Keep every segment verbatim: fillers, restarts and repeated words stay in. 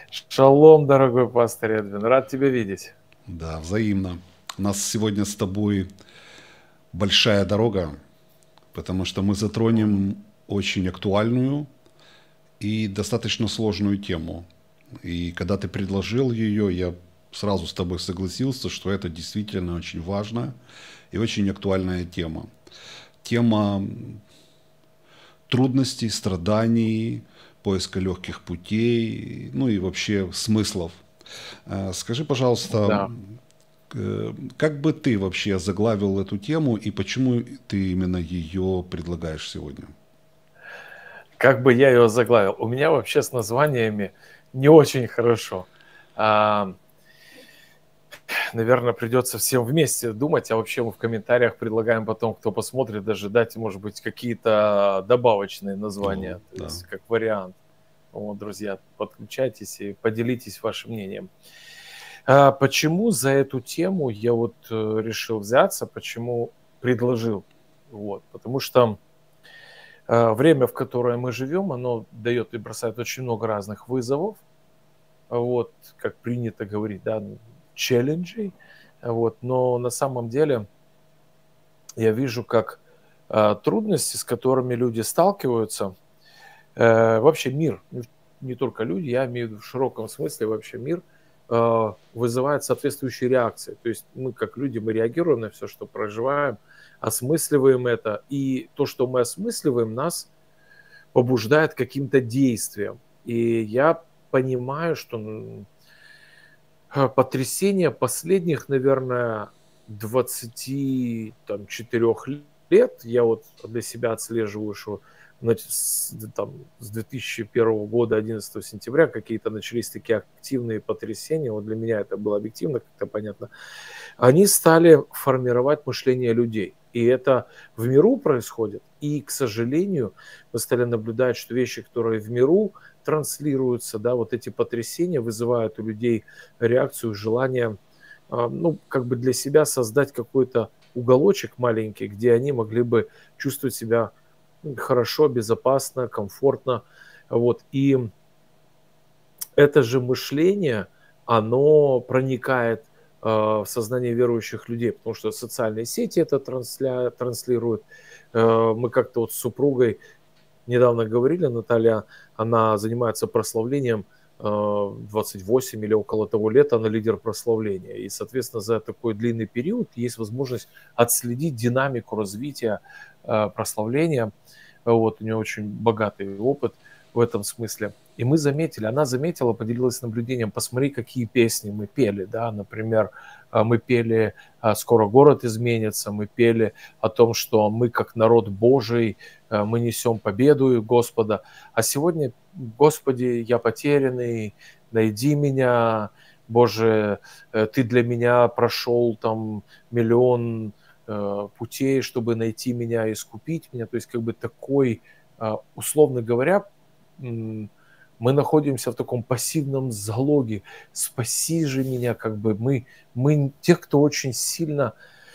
Шалом, дорогой пастор Эдвин, рад тебя видеть. Да, взаимно. У нас сегодня с тобой большая дорога, потому что мы Мгм. затронем очень актуальную и достаточно сложную тему. И когда ты предложил ее, я сразу с тобой согласился, что это действительно очень важная и очень актуальная тема. Тема трудностей, страданий, поиска легких путей, ну и вообще смыслов. Э, Скажи, пожалуйста, Да. Э, как бы ты вообще заглавил эту тему и почему ты именно ее предлагаешь сегодня? Как бы я ее заглавил? У меня вообще с названиями не очень хорошо. А, наверное, придется всем вместе думать, а вообще мы в комментариях предлагаем потом, кто посмотрит, даже дать, может быть, какие-то добавочные О, названия, то да. есть как вариант. Вот, друзья, подключайтесь и поделитесь вашим мнением. А, почему за эту тему я вот э, решил взяться, почему предложил? Вот, потому что э, время, в которое мы живем, оно дает и бросает очень много разных вызовов, вот, как принято говорить, да, ну, челленджей, вот, но на самом деле я вижу, как э, трудности, с которыми люди сталкиваются, э, вообще мир, не не только люди, я имею в виду в широком смысле вообще мир, э, вызывает соответствующие реакции. То есть мы, как люди, мы реагируем на все, что проживаем, осмысливаем это, и то, что мы осмысливаем, нас побуждает к каким-то действиям. И я понимаю, что м, а, потрясение последних, наверное, двадцати четырёх лет, я вот для себя отслеживаю, что нач- с, д- там, с две тысячи первого года, одиннадцатого сентября, какие-то начались такие активные потрясения, вот для меня это было объективно, как-то понятно, они стали формировать мышление людей. И это в миру происходит. И, к сожалению, мы стали наблюдать, что вещи, которые в миру транслируются, да, вот эти потрясения вызывают у людей реакцию, желание, а, ну, как бы для себя создать какой-то уголочек маленький, где они могли бы чувствовать себя м, хорошо, безопасно, комфортно. Вот. И это же мышление, оно проникает а, в сознание верующих людей, потому что социальные сети это трансля, транслируют. Э, Мы как-то вот с супругой недавно говорили, Наталья, она занимается прославлением э, двадцать восемь или около того лет, она лидер прославления. И, соответственно, за такой длинный период есть возможность отследить динамику развития э, прославления. Вот, у нее очень богатый опыт в этом смысле. И мы заметили, она заметила, поделилась наблюдением, посмотри, какие песни мы пели, да, например, а, мы пели а, «Скоро город изменится», мы пели о том, что мы, как народ Божий, а, мы несем победу Господа, а сегодня, Господи, я потерянный, найди меня, Боже, э, Ты для меня прошел там миллион э, путей, чтобы найти меня, искупить меня, то есть как бы такой, а, условно говоря, м, мы находимся в таком пассивном залоге. Спаси же меня, как бы мы, мы те, кто очень сильно,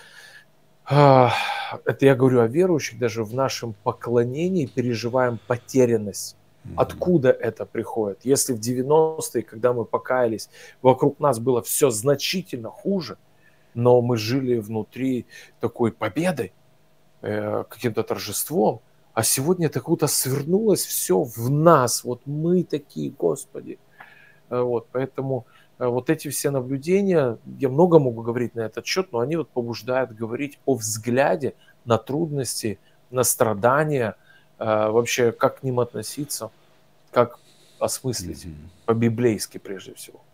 а, это я говорю о верующих, даже в нашем поклонении переживаем потерянность. Откуда это приходит? Если в девяностые, когда мы покаялись, вокруг нас было все значительно хуже, но мы жили внутри такой победы, э, каким-то торжеством, а сегодня это как будто свернулось все в нас. Вот мы такие, Господи. Э, Вот, поэтому э, вот эти все наблюдения, я много могу говорить на этот счет, но они вот побуждают говорить о взгляде на трудности, на страдания, э, вообще как к ним относиться, как осмыслить Мгм. по-библейски прежде всего.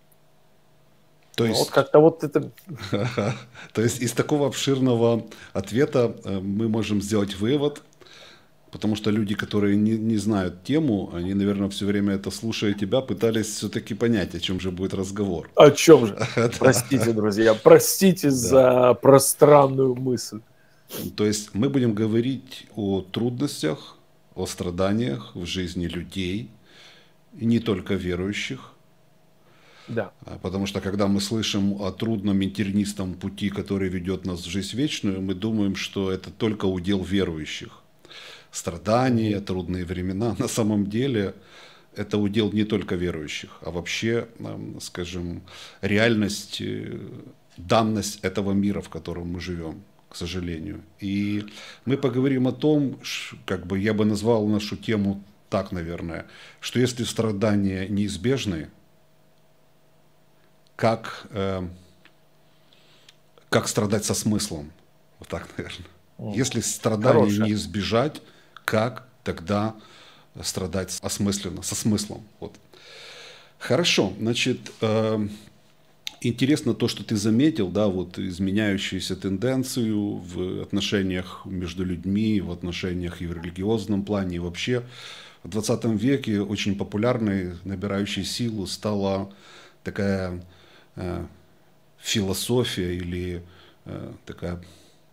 То Ну, вот есть, как-то вот это, то есть из такого обширного ответа э, мы можем сделать вывод, потому что люди, которые не, не знают тему, они, наверное, все время это слушая тебя, пытались все-таки понять, о чем же будет разговор. о чем же? Да, Простите, друзья, простите да. за пространную мысль. То есть мы будем говорить о трудностях, о страданиях в жизни людей, и не только верующих. Да. А, Потому что когда мы слышим о трудном и тернистом пути, который ведет нас в жизнь вечную, мы думаем, что это только удел верующих. Страдания, Мгм. трудные времена. На самом деле это удел не только верующих, а вообще, скажем, реальность, данность этого мира, в котором мы живем, к сожалению. И мы поговорим о том, как бы я бы назвал нашу тему так, наверное, что если страдания неизбежны, как, э, как страдать со смыслом? Вот так, наверное. Если страдания Хорошая. не избежать, как тогда страдать осмысленно, со смыслом? Вот. Хорошо, значит, э, интересно то, что ты заметил, да, вот изменяющуюся тенденцию в отношениях между людьми, в отношениях и в религиозном плане, и вообще. В двадцатом веке очень популярной, набирающей силу стала такая э, философия или э, такая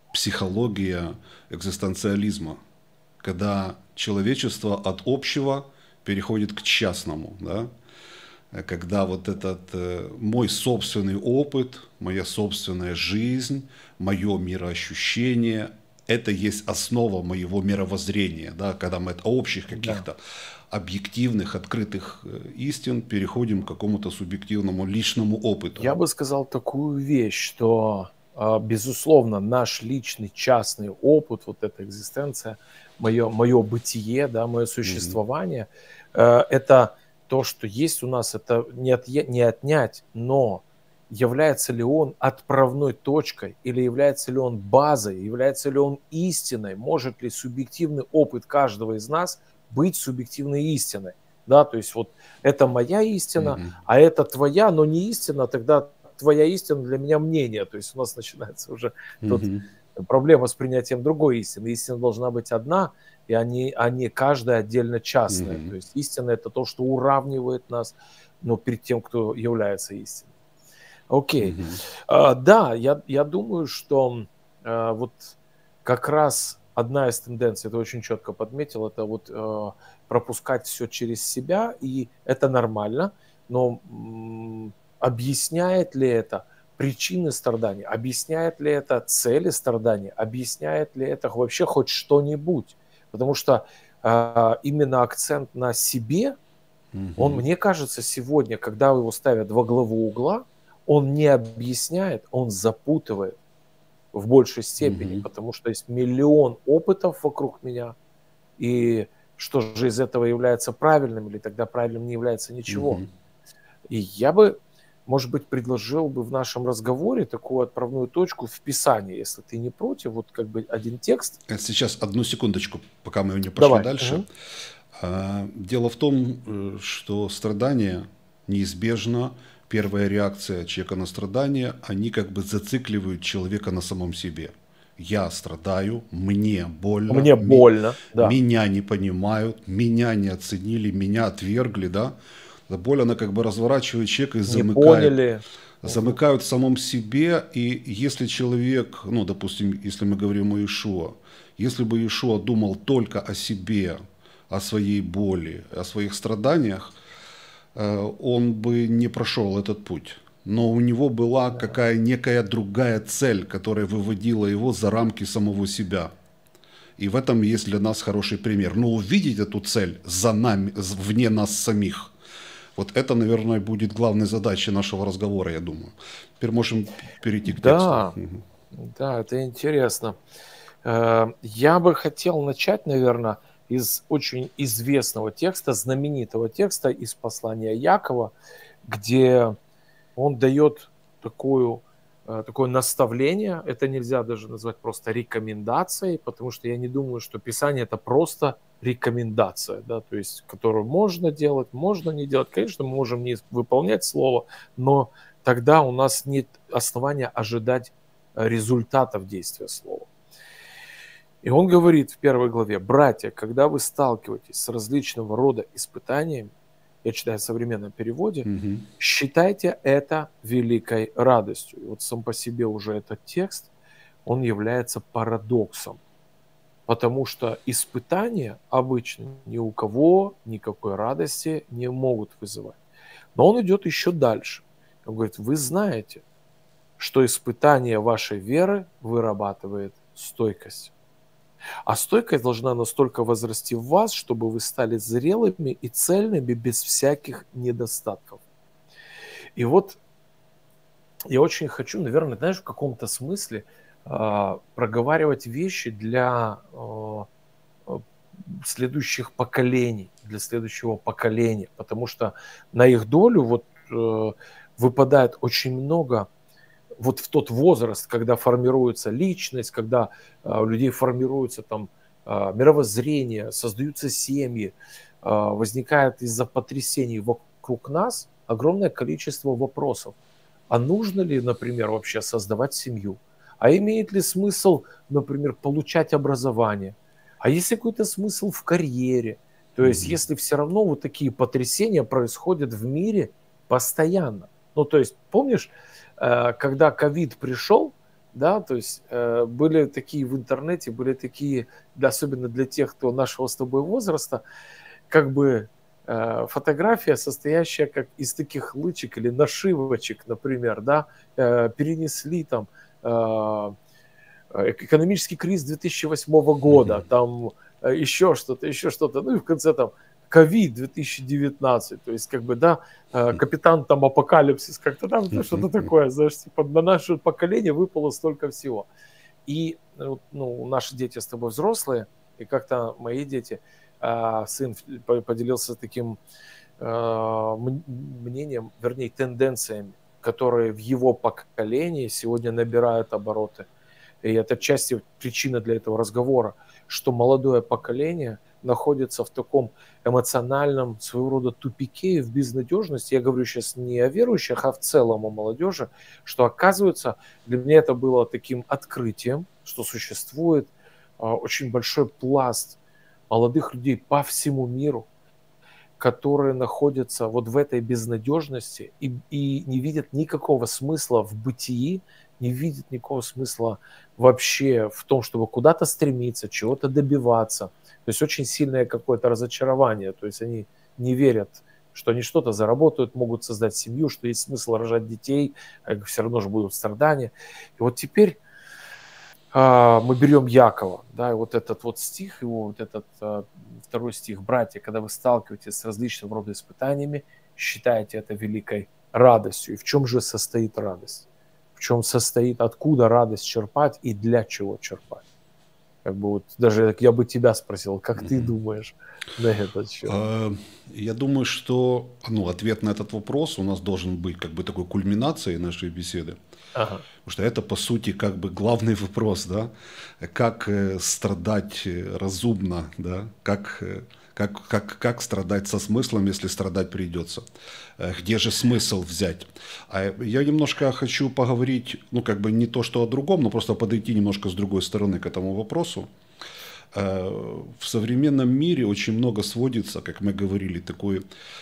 психология экзистенциализма, когда человечество от общего переходит к частному, да? Когда вот этот э, мой собственный опыт, моя собственная жизнь, мое мироощущение, это есть основа моего мировоззрения, да? Когда мы от общих каких-то да. объективных, открытых истин переходим к какому-то субъективному личному опыту. Я бы сказал такую вещь, что, безусловно, наш личный частный опыт, вот эта экзистенция, мое, мое бытие, да, мое существование, mm-hmm. это то, что есть у нас, это не, от, не отнять, но является ли он отправной точкой, или является ли он базой, является ли он истиной, может ли субъективный опыт каждого из нас быть субъективной истиной. Да, то есть вот это моя истина, mm-hmm. а это твоя, но не истина, тогда твоя истина для меня мнение. То есть у нас начинается уже mm-hmm. тут проблема с принятием другой истины. Истина должна быть одна, и они, они каждая отдельно частная. Mm-hmm. То есть истина – это то, что уравнивает нас, ну, перед тем, кто является истиной. Окей. Okay. Mm-hmm. А, да, я, я думаю, что а, вот как раз одна из тенденций, это очень четко подметил, это вот а, пропускать все через себя, и это нормально, но м, объясняет ли это причины страдания, объясняет ли это цели страдания, объясняет ли это вообще хоть что-нибудь? Потому что а, именно акцент на себе, mm-hmm. он, мне кажется, сегодня, когда его ставят во главу угла, он не объясняет, он запутывает в большей степени, mm-hmm. потому что есть миллион опытов вокруг меня, и что же из этого является правильным, или тогда правильным не является ничего. Mm-hmm. И я бы, может быть, предложил бы в нашем разговоре такую отправную точку в Писании, если ты не против, вот как бы один текст. Сейчас одну секундочку, пока мы не пошли Давай. дальше. Угу. Дело в том, что страдание неизбежно, первая реакция человека на страдание, они как бы зацикливают человека на самом себе. Я страдаю, мне больно. Мне больно, да. Меня не понимают, меня не оценили, меня отвергли, да. Боль, она как бы разворачивает человека и замыкает, замыкают в самом себе. И если человек, ну, допустим, если мы говорим о Иешуа, если бы Иешуа думал только о себе, о своей боли, о своих страданиях, он бы не прошел этот путь. Но у него была какая некая другая цель, которая выводила его за рамки самого себя. И в этом есть для нас хороший пример. Но увидеть эту цель за нами, вне нас самих, вот это, наверное, будет главной задачей нашего разговора, я думаю. Теперь можем перейти к да, тексту. Да, это интересно. Я бы хотел начать, наверное, из очень известного текста, знаменитого текста из послания Якова, где он дает такую, такое наставление. Это нельзя даже назвать просто рекомендацией, потому что я не думаю, что Писание – это просто рекомендация, да, то есть, которую можно делать, можно не делать. Конечно, мы можем не выполнять слово, но тогда у нас нет основания ожидать результатов действия слова. И он говорит в первой главе: братья, когда вы сталкиваетесь с различного рода испытаниями, я читаю в современном переводе, mm-hmm. считайте это великой радостью. И вот сам по себе уже этот текст, он является парадоксом. Потому что испытания обычно ни у кого никакой радости не могут вызывать. Но он идет еще дальше. Он говорит: вы знаете, что испытание вашей веры вырабатывает стойкость. А стойкость должна настолько возрасти в вас, чтобы вы стали зрелыми и цельными без всяких недостатков. И вот я очень хочу, наверное, знаешь, в каком-то смысле э, проговаривать вещи для э, следующих поколений, для следующего поколения, потому что на их долю вот э, выпадает очень много вот в тот возраст, когда формируется личность, когда э, у людей формируется там э, мировоззрение, создаются семьи, э, возникает из-за потрясений вокруг нас огромное количество вопросов. А нужно ли, например, вообще создавать семью? А имеет ли смысл, например, получать образование? А есть ли какой-то смысл в карьере? То есть, Мгм. если все равно вот такие потрясения происходят в мире постоянно. Ну, то есть, помнишь, э, когда ковид пришел, да, то есть э, были такие в интернете, были такие, да, особенно для тех, кто нашего с тобой возраста, как бы э, фотография, состоящая как из таких лычек или нашивочек, например, да, э, перенесли там э, экономический кризис две тысячи восьмого года, Мгм. там э, еще что-то, еще что-то, ну и в конце там ковид две тысячи девятнадцать, то есть как бы, да, э, капитан там апокалипсис, как-то там ну, что-то такое, знаешь, типа на наше поколение выпало столько всего. И э, ну, наши дети с тобой взрослые, и как-то мои дети, а, сын по- поделился таким а, м- мнением, вернее, тенденциями, которые в его поколении сегодня набирают обороты. И это отчасти причина для этого разговора, что молодое поколение находится в таком эмоциональном своего рода тупике и в безнадежности. Я говорю сейчас не о верующих, а в целом о молодежи, что оказывается, для меня это было таким открытием, что существует а, очень большой пласт молодых людей по всему миру, которые находятся вот в этой безнадежности и, и не видят никакого смысла в бытии, не видят никакого смысла вообще в том, чтобы куда-то стремиться, чего-то добиваться. То есть очень сильное какое-то разочарование. То есть они не верят, что они что-то заработают, могут создать семью, что есть смысл рожать детей, а все равно же будут страдания. И вот теперь а, мы берем Якова, да, и вот этот вот стих, его вот этот а, второй стих, братья, когда вы сталкиваетесь с различного рода испытаниями, считайте это великой радостью. И в чем же состоит радость? В чем состоит, откуда радость черпать и для чего черпать? Как бы вот даже я бы тебя спросил, как ты Мгм. думаешь на этот счет? А, Я думаю, что ну, ответ на этот вопрос у нас должен быть как бы такой кульминацией нашей беседы. Ага. Потому что это, по сути, как бы главный вопрос, да, как э, страдать э, разумно, да, как, э, как, как, как страдать со смыслом, если страдать придется. Э, Где же смысл взять? А я немножко хочу поговорить, ну, как бы не то, что о другом, но просто подойти немножко с другой стороны к этому вопросу. Э, В современном мире очень много сводится, как мы говорили, такой,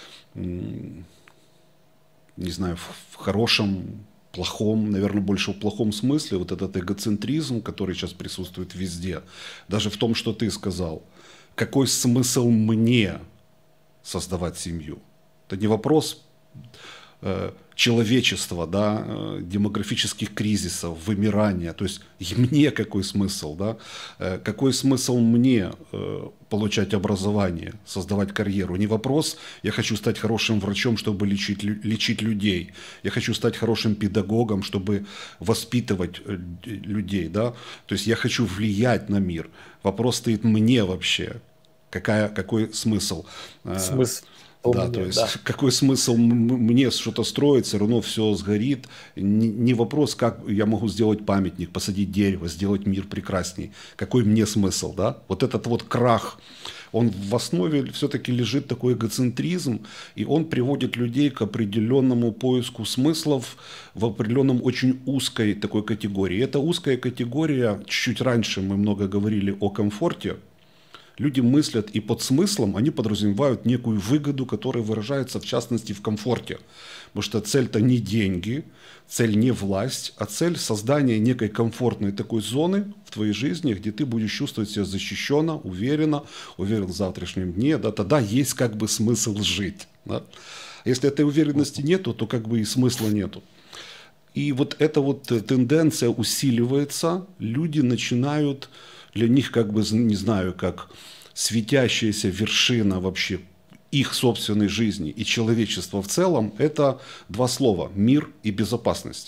м, не знаю, в в хорошем, плохом, наверное, больше в плохом смысле, вот этот эгоцентризм, который сейчас присутствует везде, даже в том, что ты сказал. Какой смысл мне создавать семью? Это не вопрос э, человечества, да, э, демографических кризисов, вымирания. То есть и мне какой смысл, да? Э, какой смысл мне э, получать образование, создавать карьеру? Не вопрос, я хочу стать хорошим врачом, чтобы лечить, лю- лечить людей. Я хочу стать хорошим педагогом, чтобы воспитывать э, людей, да? То есть я хочу влиять на мир. Вопрос стоит мне вообще. Какая, какой смысл? Э, Смысл да, то мне, есть да. какой смысл мне что-то строить, все равно все сгорит. Не, не вопрос, как я могу сделать памятник, посадить дерево, сделать мир прекрасней. Какой мне смысл, да? Вот этот вот крах, он в основе все-таки лежит такой эгоцентризм, и он приводит людей к определенному поиску смыслов в определенном очень узкой такой категории. Эта узкая категория, чуть-чуть раньше мы много говорили о комфорте. Люди мыслят и под смыслом они подразумевают некую выгоду, которая выражается в частности в комфорте. Потому что цель-то не деньги, цель не власть, а цель создания некой комфортной такой зоны в твоей жизни, где ты будешь чувствовать себя защищенно, уверенно, уверен в завтрашнем дне. Да, тогда есть как бы смысл жить. Да? Если этой уверенности нету, то как бы и смысла нету. И вот эта вот тенденция усиливается, люди начинают для них как бы, не знаю, как светящаяся вершина вообще их собственной жизни и человечества в целом, это два слова: мир и безопасность.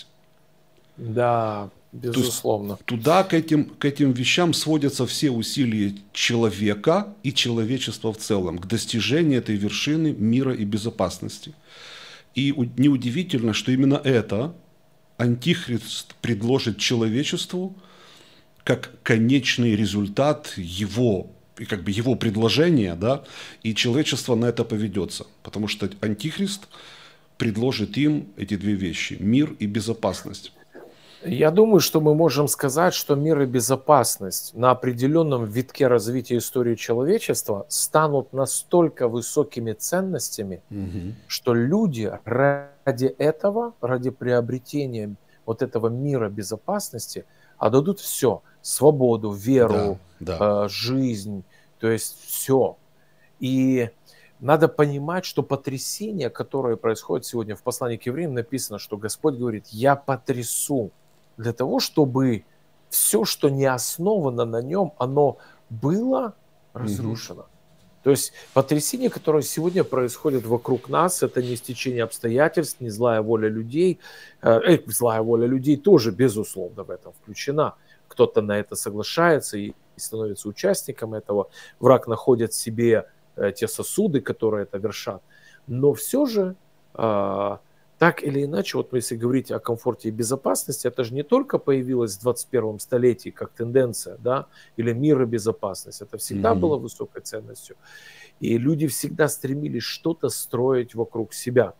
Да, То есть безусловно. туда, к этим, к этим вещам сводятся все усилия человека и человечества в целом к достижению этой вершины мира и безопасности. И неудивительно, что именно это Антихрист предложит человечеству как конечный результат его, как бы его предложения, да, и человечество на это поведется. Потому что Антихрист предложит им эти две вещи: мир и безопасность. Я думаю, что мы можем сказать, что мир и безопасность на определенном витке развития истории человечества станут настолько высокими ценностями, Угу. что люди ради этого, ради приобретения вот этого мира безопасности отдадут все: свободу, веру, Да, да. э, жизнь, то есть все. И надо понимать, что потрясение, которое происходит сегодня в послании к евреям, написано, что Господь говорит: я потрясу, для того, чтобы все, что не основано на нем, оно было разрушено. Угу. То есть потрясение, которое сегодня происходит вокруг нас, это не стечение обстоятельств, не злая воля людей. Э, злая воля людей тоже, безусловно, в этом включена. Кто-то на это соглашается и становится участником этого. Враг находит в себе э, те сосуды, которые это вершат. Но все же, э, так или иначе, вот если говорить о комфорте и безопасности, это же не только появилось в двадцать первом столетии как тенденция, да, или мир и безопасность. Это всегда mm-hmm. было высокой ценностью. И люди всегда стремились что-то строить вокруг себя.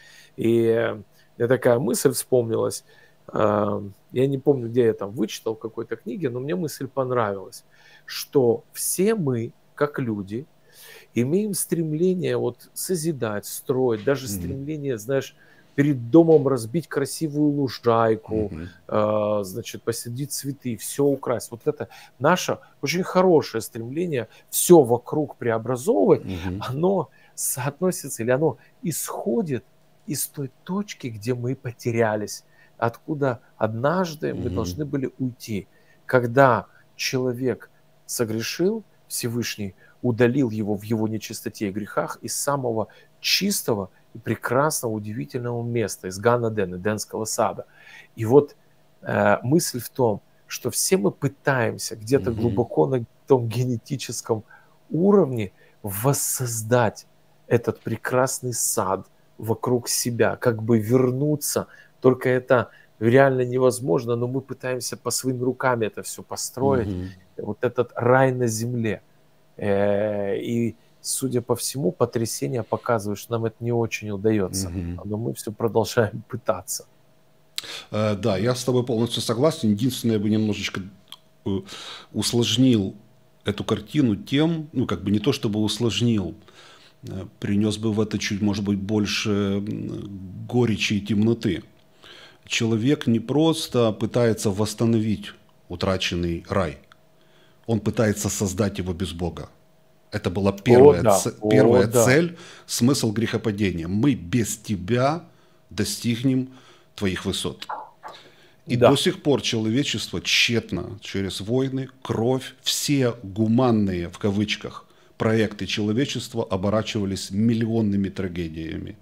И мне такая мысль вспомнилась. Я не помню, где я там вычитал в какой-то книге, но мне мысль понравилась, что все мы, как люди, имеем стремление вот созидать, строить, даже mm-hmm. стремление, знаешь, перед домом разбить красивую лужайку, mm-hmm. э, значит, посадить цветы, все украсть. Вот это наше очень хорошее стремление все вокруг преобразовывать, mm-hmm. оно соотносится или оно исходит из той точки, где мы потерялись, откуда однажды mm-hmm. мы должны были уйти. Когда человек согрешил, Всевышний удалил его в его нечистоте и грехах из самого чистого и прекрасного, удивительного места, из Ган-Эдена, Эдемского сада. И вот э, мысль в том, что все мы пытаемся где-то mm-hmm. глубоко на том генетическом уровне воссоздать этот прекрасный сад вокруг себя, как бы вернуться. Только это реально невозможно, но мы пытаемся по своим рукам это все построить. Mm-hmm. Вот этот рай на земле. Э, и судя по всему, потрясение показывает, что нам это не очень удается, mm-hmm. но мы все продолжаем пытаться. Uh, да, я с тобой полностью согласен. Единственное, я бы немножечко uh, усложнил эту картину тем, ну, как бы не то чтобы усложнил, uh, принес бы в это чуть, может быть, больше горечи и темноты. Человек не просто пытается восстановить утраченный рай, он пытается создать его без Бога. Это была первая, О, да. ц... первая О, цель, да. смысл грехопадения. Мы без тебя достигнем твоих высот. И да. до сих пор человечество тщетно через войны, кровь, все гуманные, в кавычках, проекты человечества оборачивались миллионными трагедиями.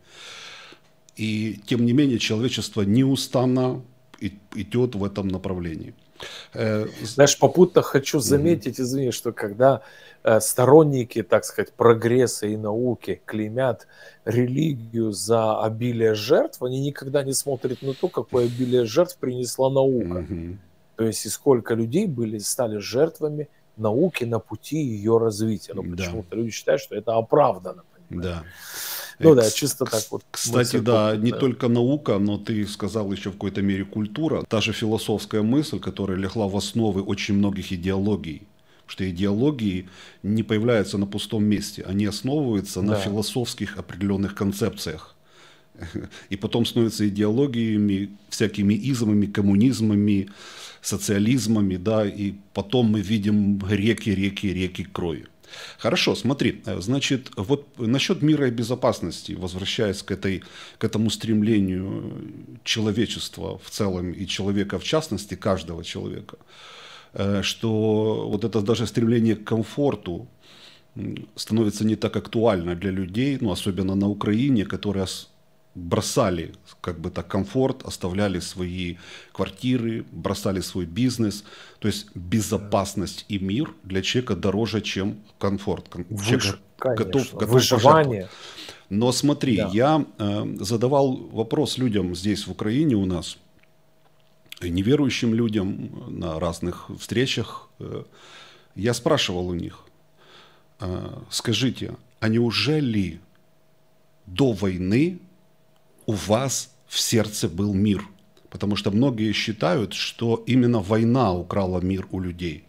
И тем не менее человечество неустанно идет в этом направлении. Знаешь, попутно хочу заметить, mm-hmm. извини, что когда э, сторонники, так сказать, прогресса и науки клеймят религию за обилие жертв, они никогда не смотрят на то, какое обилие жертв принесла наука. Mm-hmm. То есть и сколько людей были, стали жертвами науки на пути ее развития. Но почему-то люди считают, что это оправдано. Да. Ну да, чисто так вот. Кстати, да, не только наука, но ты сказал еще в какой-то мере культура. Та же философская мысль, которая легла в основы очень многих идеологий. Что идеологии не появляются на пустом месте. Они основываются на да. философских определенных концепциях. И потом становятся идеологиями, всякими измами, коммунизмами, социализмами. Да, и потом мы видим реки, реки, реки крови. Хорошо, смотри, значит, вот насчет мира и безопасности, возвращаясь к, этой, к этому стремлению человечества в целом и человека в частности, каждого человека, что вот это даже стремление к комфорту становится не так актуально для людей, ну, особенно на Украине, которые бросали как бы так комфорт, оставляли свои квартиры, бросали свой бизнес. То есть безопасность и мир для человека дороже, чем комфорт. Выж... Человек Конечно. готов, готов Выживание. Но смотри, Да. я э, задавал вопрос людям здесь в Украине у нас, неверующим людям на разных встречах. Э, я спрашивал у них, э, скажите, а неужели до войны у вас в сердце был мир? Потому что многие считают, что именно война украла мир у людей.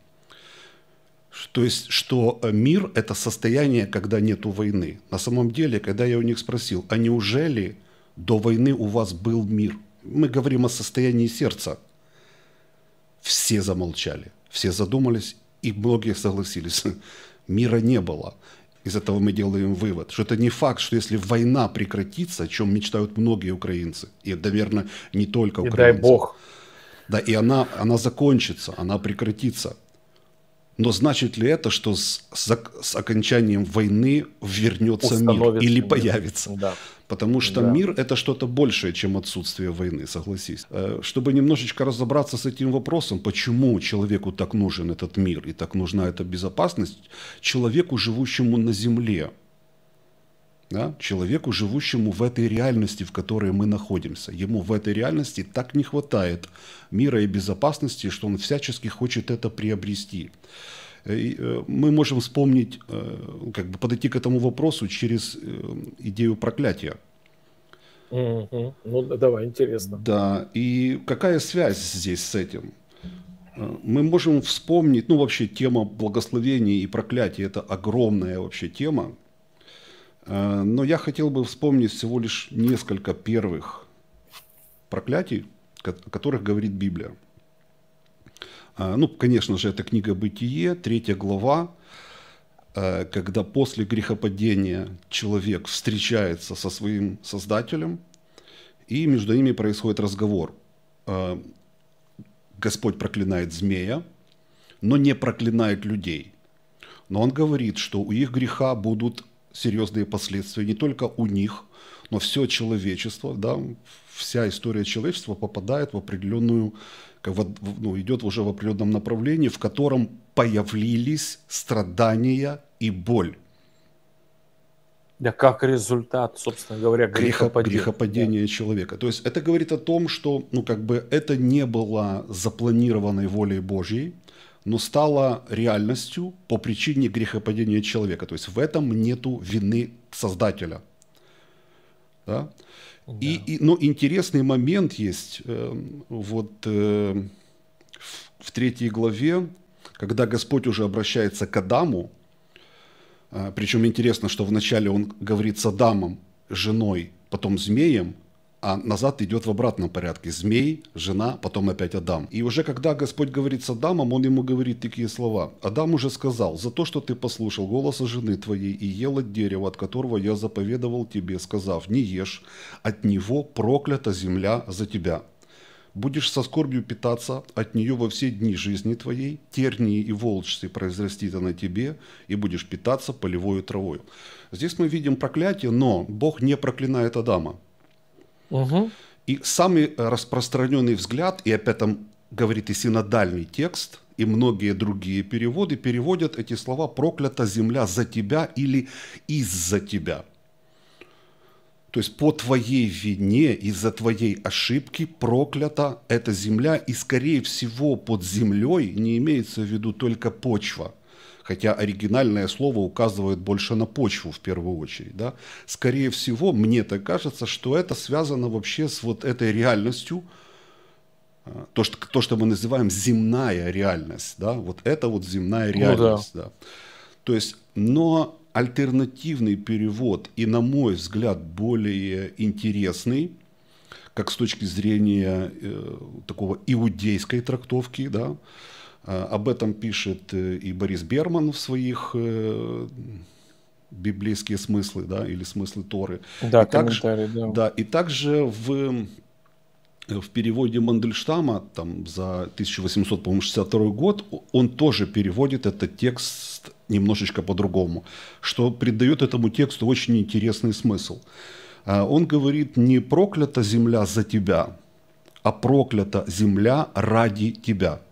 То есть, что мир – это состояние, когда нету войны. На самом деле, когда я у них спросил, а неужели до войны у вас был мир? Мы говорим о состоянии сердца. Все замолчали, все задумались, и многие согласились. Мира не было. Из этого мы делаем вывод, что это не факт, что если война прекратится, о чем мечтают многие украинцы, и, наверное, не только украинцы. И дай Бог. Да, и она, она закончится, она прекратится. Но значит ли это, что с, с, с окончанием войны вернется мир или появится? Да. Потому что да. Мир – это что-то большее, чем отсутствие войны, согласись. Чтобы немножечко разобраться с этим вопросом, почему человеку так нужен этот мир и так нужна эта безопасность, человеку, живущему на земле, да? Человеку, живущему в этой реальности, в которой мы находимся. Ему в этой реальности так не хватает мира и безопасности, что он всячески хочет это приобрести. И мы можем вспомнить, как бы подойти к этому вопросу через идею проклятия. Mm-hmm. Ну, давай, интересно. Да, и какая связь здесь с этим? Мы можем вспомнить, ну, вообще тема благословений и проклятий – это огромная вообще тема. Но я хотел бы вспомнить всего лишь несколько первых проклятий, о которых говорит Библия. Ну, конечно же, это книга «Бытие», третья глава, когда после грехопадения человек встречается со своим Создателем, и между ними происходит разговор. Господь проклинает змея, но не проклинает людей. Но он говорит, что у их греха будут серьезные последствия не только у них, но все человечество, да, вся история человечества попадает в определенную, ну, идет уже в определенном направлении, в котором появились страдания и боль. Да, как результат, собственно говоря, грехопадения, грехопадения да. человека. То есть это говорит о том, что, ну, как бы это не было запланированной волей Божьей, но стало реальностью по причине грехопадения человека. То есть в этом нету вины Создателя. Да? Да. И, и, но интересный момент есть э, вот э, в, в третьей главе, когда Господь уже обращается к Адаму. Э, причем интересно, что вначале он говорит с Адамом, женой, потом змеем, а назад идет в обратном порядке. Змей, жена, потом опять Адам. И уже когда Господь говорит с Адамом, он ему говорит такие слова. Адам уже сказал: «За то, что ты послушал голоса жены твоей и ел от дерева, от которого я заповедовал тебе, сказав: не ешь, от него проклята земля за тебя. Будешь со скорбью питаться от нее во все дни жизни твоей, тернии и волчцы произрастит она тебе, и будешь питаться полевою травою». Здесь мы видим проклятие, но Бог не проклинает Адама. Угу. И самый распространенный взгляд, и опять там говорит и синодальный текст, и многие другие переводы переводят эти слова «проклята земля за тебя» или «из-за тебя». То есть по твоей вине, из-за твоей ошибки проклята эта земля, и скорее всего под землей не имеется в виду только почва. Хотя оригинальное слово указывает больше на почву в первую очередь. Да? Скорее всего, мне так кажется, что это связано вообще с вот этой реальностью, то, что, то, что мы называем земная реальность. Да? Вот это вот земная реальность. Ну, да. Да. То есть, но альтернативный перевод, и на мой взгляд более интересный, как с точки зрения э, такого иудейской трактовки, да, об этом пишет и Борис Берман в своих э, библейские смыслы, да, или смыслы Торы. Да, и также, да. да. И также в в переводе Мандельштама там, за тысяча восемьсот шестьдесят второй год он тоже переводит этот текст немножечко по-другому, что придает этому тексту очень интересный смысл. Он говорит: не проклята земля за тебя, а проклята земля ради тебя.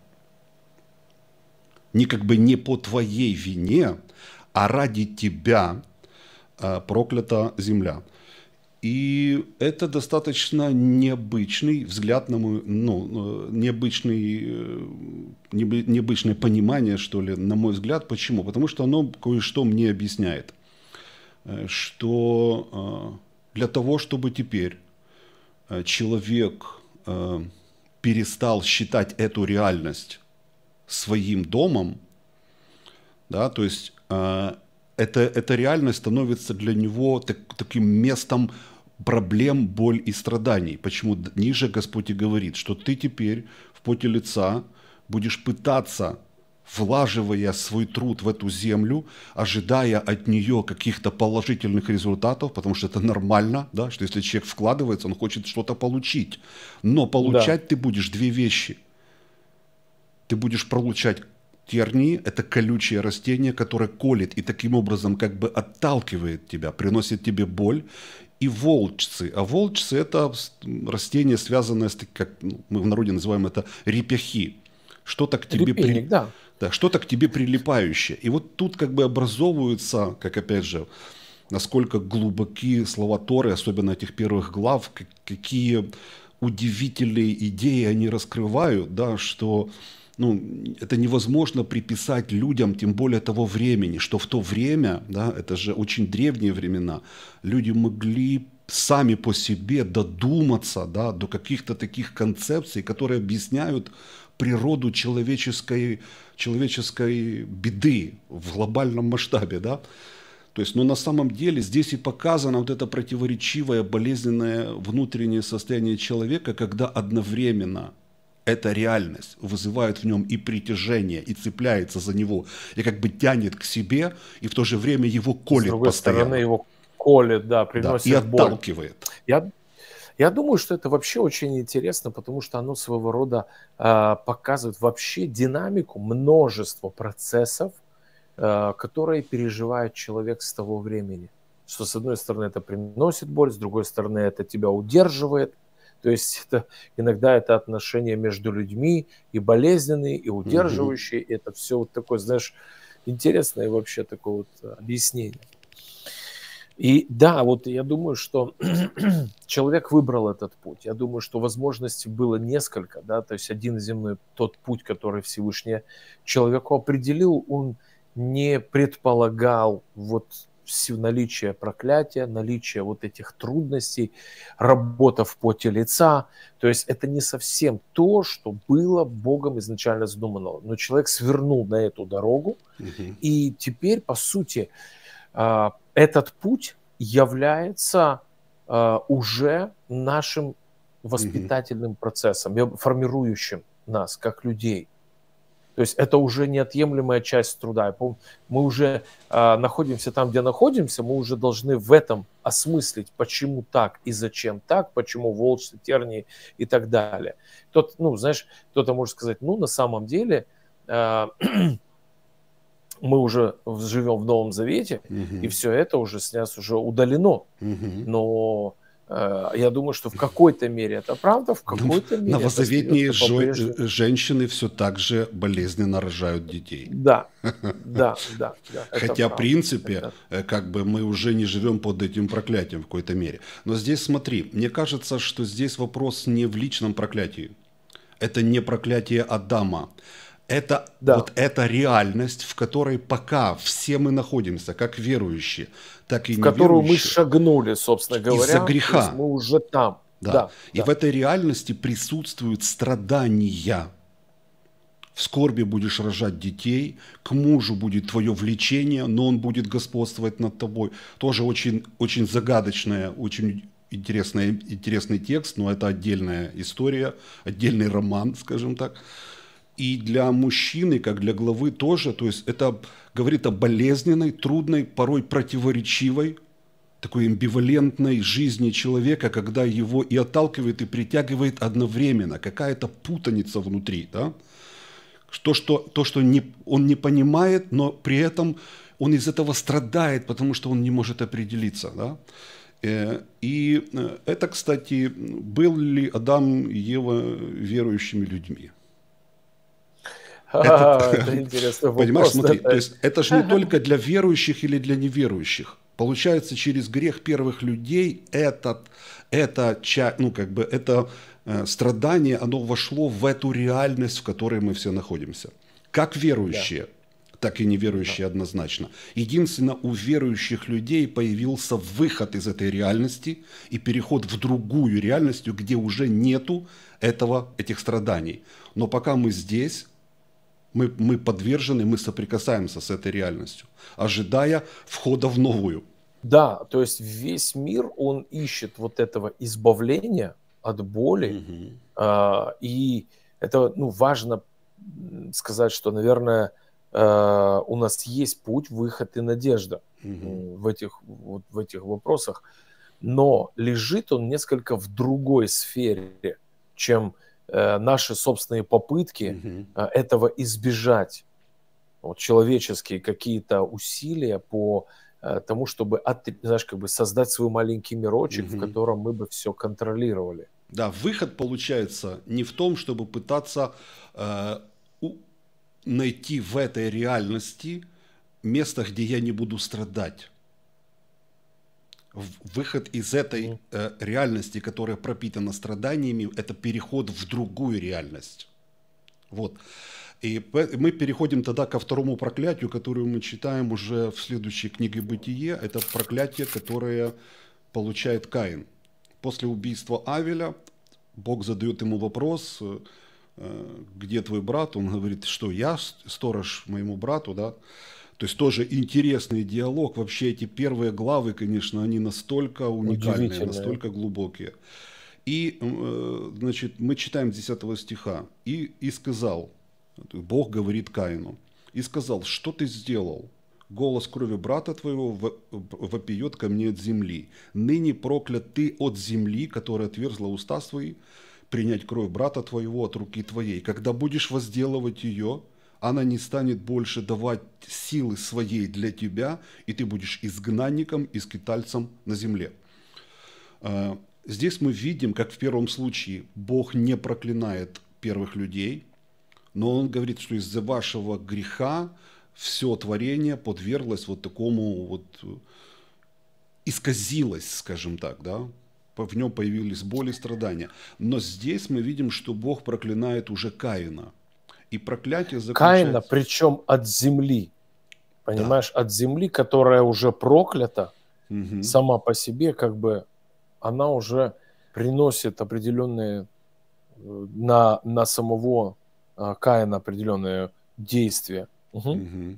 Не как бы не по твоей вине, а ради тебя проклята земля. И это достаточно необычный взгляд на мой, ну, необычный, необычное понимание, что ли, на мой взгляд. Почему? Потому что оно кое-что мне объясняет. Что для того, чтобы теперь человек перестал считать эту реальность своим домом, да, то есть это, эта реальность становится для него так, таким местом проблем, боль и страданий. Почему ниже Господь и говорит, что ты теперь в поте лица будешь пытаться, влаживая свой труд в эту землю, ожидая от нее каких-то положительных результатов, потому что это нормально, да, что если человек вкладывается, он хочет что-то получить. Но получать да. ты будешь две вещи. Ты будешь получать тернии – это колючее растение, которое колет и таким образом как бы отталкивает тебя, приносит тебе боль. И волчцы. А волчцы – это растение, связанное с, как мы в народе называем это, репьяхи. Что-то к тебе, Репейник, при... да. Да, что-то к тебе прилипающее. И вот тут как бы образовываются, как опять же, насколько глубоки слова Торы, особенно этих первых глав, какие удивительные идеи они раскрывают, да, что ну, это невозможно приписать людям, тем более того времени, что в то время, да, это же очень древние времена, люди могли сами по себе додуматься, да, до каких-то таких концепций, которые объясняют природу человеческой, человеческой беды в глобальном масштабе, да. То есть, но на самом деле здесь и показано вот это противоречивое, болезненное внутреннее состояние человека, когда одновременно эта реальность вызывает в нем и притяжение, и цепляется за него, и как бы тянет к себе, и в то же время его колет постоянно. С другой постоянно. стороны, его колет, да, приносит да, и боль. отталкивает. Я, я думаю, что это вообще очень интересно, потому что оно своего рода э, показывает вообще динамику множества процессов, э, которые переживает человек с того времени. Что с одной стороны это приносит боль, с другой стороны это тебя удерживает. То есть это, иногда это отношения между людьми и болезненные, и удерживающие. Mm-hmm. Это все вот такое, знаешь, интересное вообще такое вот объяснение. И да, вот я думаю, что человек выбрал этот путь. Я думаю, что возможностей было несколько, да, то есть один земной, тот путь, который Всевышний человеку определил, он не предполагал вот наличие проклятия, наличие вот этих трудностей, работа в поте лица. То есть это не совсем то, что было Богом изначально задумано. Но человек свернул на эту дорогу, угу. и теперь, по сути, этот путь является уже нашим воспитательным угу. процессом, формирующим нас как людей. То есть это уже неотъемлемая часть труда. Мы уже э, находимся там, где находимся, мы уже должны в этом осмыслить, почему так и зачем так, почему волчцы, тернии и так далее. Кто-то, ну, знаешь, кто-то может сказать, ну, на самом деле э, мы уже живем в Новом Завете, угу. и все это уже с нас уже удалено. Угу. Но я думаю, что в какой-то мере это правда, в какой-то мере новозаветные жо- женщины все так же болезненно рожают детей. Да, да, да. да Хотя, в принципе, это... как бы мы уже не живем под этим проклятием в какой-то мере. Но здесь смотри, мне кажется, что здесь вопрос не в личном проклятии. Это не проклятие Адама. Это да. вот эта реальность, в которой пока все мы находимся, как верующие, так и в неверующие. В которую мы шагнули, собственно говоря. Из-за греха. Мы уже там. Да. Да, и да. в этой реальности присутствуют страдания. В скорби будешь рожать детей, к мужу будет твое влечение, но он будет господствовать над тобой. Тоже очень, очень загадочная, очень интересная, интересный текст, но это отдельная история, отдельный роман, скажем так. И для мужчины, как для главы тоже, то есть это говорит о болезненной, трудной, порой противоречивой такой амбивалентной жизни человека, когда его и отталкивает, и притягивает одновременно, какая-то путаница внутри, да? То, что, то, что не, он не понимает, но при этом он из этого страдает, потому что он не может определиться, да? И это, кстати, был ли Адам и Ева верующими людьми? Это, это интересный вопрос. Понимаешь, смотри, Да? то есть это же не только для верующих или для неверующих. Получается, через грех первых людей этот, это, ну, как бы, это э, страдание, оно вошло в эту реальность, в которой мы все находимся. Как верующие, да. так и неверующие да. однозначно. Единственно, у верующих людей появился выход из этой реальности и переход в другую реальность, где уже нету этого, этих страданий. Но пока мы здесь, мы, мы подвержены, мы соприкасаемся с этой реальностью, ожидая входа в новую. Да, то есть весь мир, он ищет вот этого избавления от боли. Угу. А, и это, ну, важно сказать, что, наверное, а, у нас есть путь, выход и надежда угу. в, этих, вот, в этих вопросах. Но лежит он несколько в другой сфере, чем а, наши собственные попытки угу. а, этого избежать. Вот, человеческие какие-то усилия по тому, чтобы, знаешь, как бы создать свой маленький мирочек, угу. в котором мы бы все контролировали. Да, выход получается не в том, чтобы пытаться э, у, найти в этой реальности место, где я не буду страдать. Выход из этой э, реальности, которая пропитана страданиями, это переход в другую реальность. Вот. И мы переходим тогда ко второму проклятию, которое мы читаем уже в следующей книге «Бытие». Это проклятие, которое получает Каин. После убийства Авеля Бог задает ему вопрос, где твой брат? Он говорит, что я сторож моему брату, да? То есть тоже интересный диалог. Вообще эти первые главы, конечно, они настолько уникальные, настолько глубокие. И, значит, мы читаем десятого стиха. «И, и сказал», Бог говорит Каину, «И сказал, что ты сделал? Голос крови брата твоего вопиет ко мне от земли. Ныне проклят ты от земли, которая отверзла уста твои, принять кровь брата твоего от руки твоей. Когда будешь возделывать ее, она не станет больше давать силы своей для тебя, и ты будешь изгнанником и скитальцем на земле». Здесь мы видим, как в первом случае Бог не проклинает первых людей, но Он говорит, что из-за вашего греха все творение подверглось вот такому вот, исказилось, скажем так, да, в нем появились боли и страдания. Но здесь мы видим, что Бог проклинает уже Каина. И проклятие заключается... Каина, причем от земли, понимаешь, да. от земли, которая уже проклята, угу. сама по себе, как бы, она уже приносит определенные, на, на самого Каина определенные действия. Угу. Угу.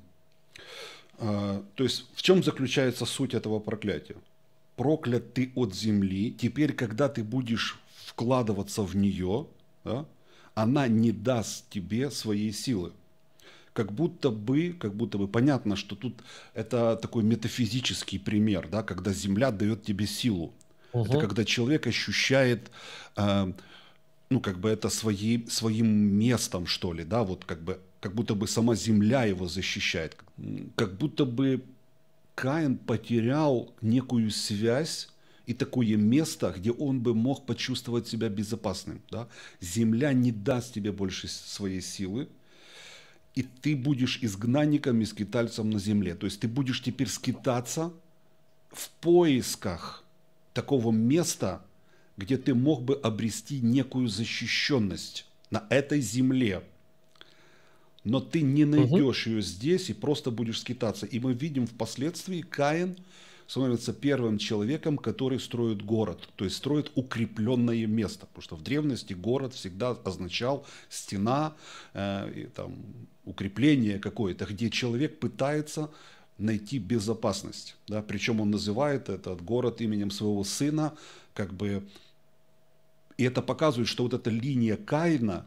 А, то есть в чем заключается суть этого проклятия? Проклят ты от земли, теперь, когда ты будешь вкладываться в нее, да, она не даст тебе своей силы. Как будто бы, как будто бы понятно, что тут это такой метафизический пример, да, когда земля дает тебе силу. Угу. Это когда человек ощущает, э, ну, как бы это свои, своим местом, что ли, да, вот как бы, как будто бы сама земля его защищает. Как будто бы Каин потерял некую связь и такое место, где он бы мог почувствовать себя безопасным. Да? Земля не даст тебе больше своей силы, и ты будешь изгнанником и скитальцем на земле. То есть ты будешь теперь скитаться в поисках такого места, где ты мог бы обрести некую защищенность на этой земле. Но ты не найдешь угу. ее здесь и просто будешь скитаться. И мы видим впоследствии, Каин становится первым человеком, который строит город, то есть строит укрепленное место. Потому что в древности город всегда означал стена, э, и, там, укрепление какое-то, где человек пытается найти безопасность. Да? Причем он называет этот город именем своего сына. Как бы, и это показывает, что вот эта линия Каина,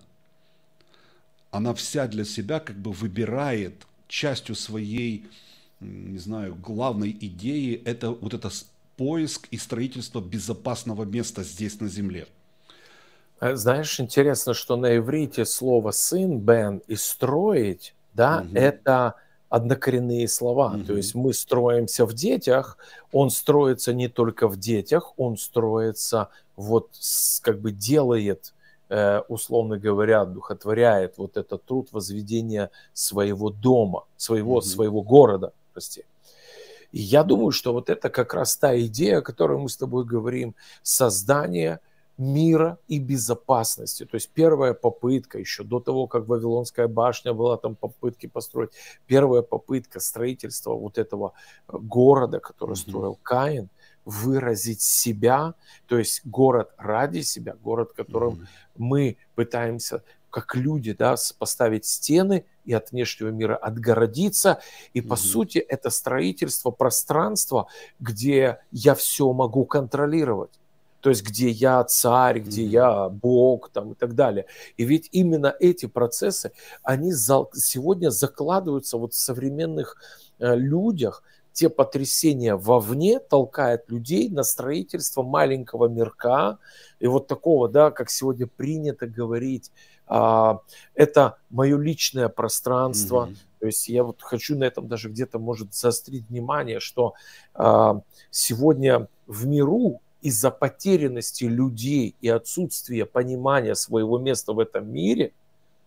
она вся для себя как бы выбирает частью своей, не знаю, главной идеи, это вот это поиск и строительство безопасного места здесь на земле. Знаешь, интересно, что на иврите слово «сын», «бен» и «строить», да, Мгм. это однокоренные слова. То есть Мгм. мы строимся в детях, он строится не только в детях, он строится, вот с- как бы делает, э, условно говоря, духотворяет вот этот труд возведения своего дома, своего, Мгм. своего города, прости. И я думаю, что вот это как раз та идея, о которой мы с тобой говорим, создание мира и безопасности. То есть первая попытка, еще до того, как Вавилонская башня была, там попытки построить, первая попытка строительства вот этого э, города, который Мгм. строил Каин, выразить себя, то есть город ради себя, город, которым Мгм. мы пытаемся как люди, да, с- поставить стены и от внешнего мира отгородиться. И по Мгм. сути это строительство пространства, где я все могу контролировать. То есть где я царь, где Мгм. я Бог там, и так далее. И ведь именно эти процессы, они зал- сегодня закладываются вот в современных э, людях. Те потрясения вовне толкают людей на строительство маленького мирка. И вот такого, да, как сегодня принято говорить, а, это мое личное пространство. Мгм. То есть я вот хочу на этом даже где-то, может, заострить внимание, что а, сегодня в миру из-за потерянности людей и отсутствия понимания своего места в этом мире,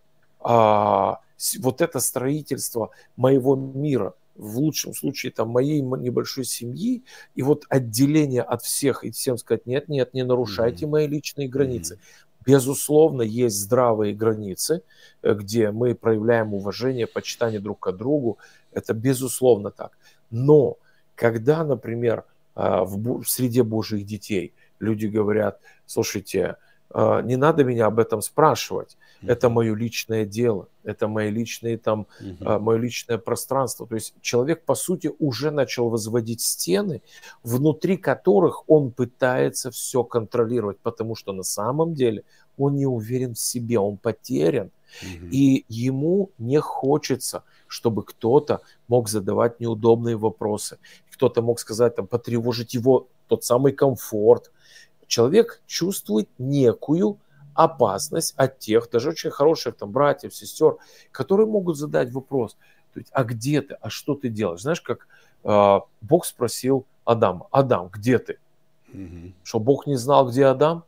а, с- вот это строительство моего мира, в лучшем случае там моей м- небольшой семьи, и вот отделение от всех, и всем сказать, нет, нет, не нарушайте Мгм. мои личные границы. Мгм. Безусловно, есть здравые границы, э, где мы проявляем уважение, почитание друг к другу. Это безусловно так. Но когда, например, а, в бо- в среде Божьих детей люди говорят, слушайте, а, не надо меня об этом спрашивать, это Мгм. мое личное дело, это мои личные там, Мгм. а, мое личное пространство. То есть человек, по сути, уже начал возводить стены, внутри которых он пытается все контролировать, потому что на самом деле он не уверен в себе, он потерян, Мгм. и ему не хочется, чтобы кто-то мог задавать неудобные вопросы, кто-то мог сказать, там, потревожить его тот самый комфорт. Человек чувствует некую опасность от тех, даже очень хороших там братьев, сестер, которые могут задать вопрос, то есть, а где ты, а что ты делаешь? Знаешь, как э, Бог спросил Адама, Адам, где ты? Мгм. Что Бог не знал, где Адам?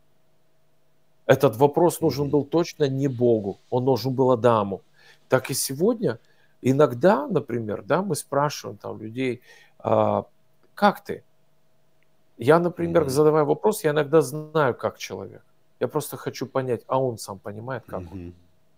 Этот вопрос нужен Мгм. был точно не Богу, он нужен был Адаму. Так и сегодня иногда, например, да, мы спрашиваем там людей, а, как ты? Я, например, Мгм. задавая вопрос, я иногда знаю, как человек. Я просто хочу понять, а он сам понимает, как он. Мгм.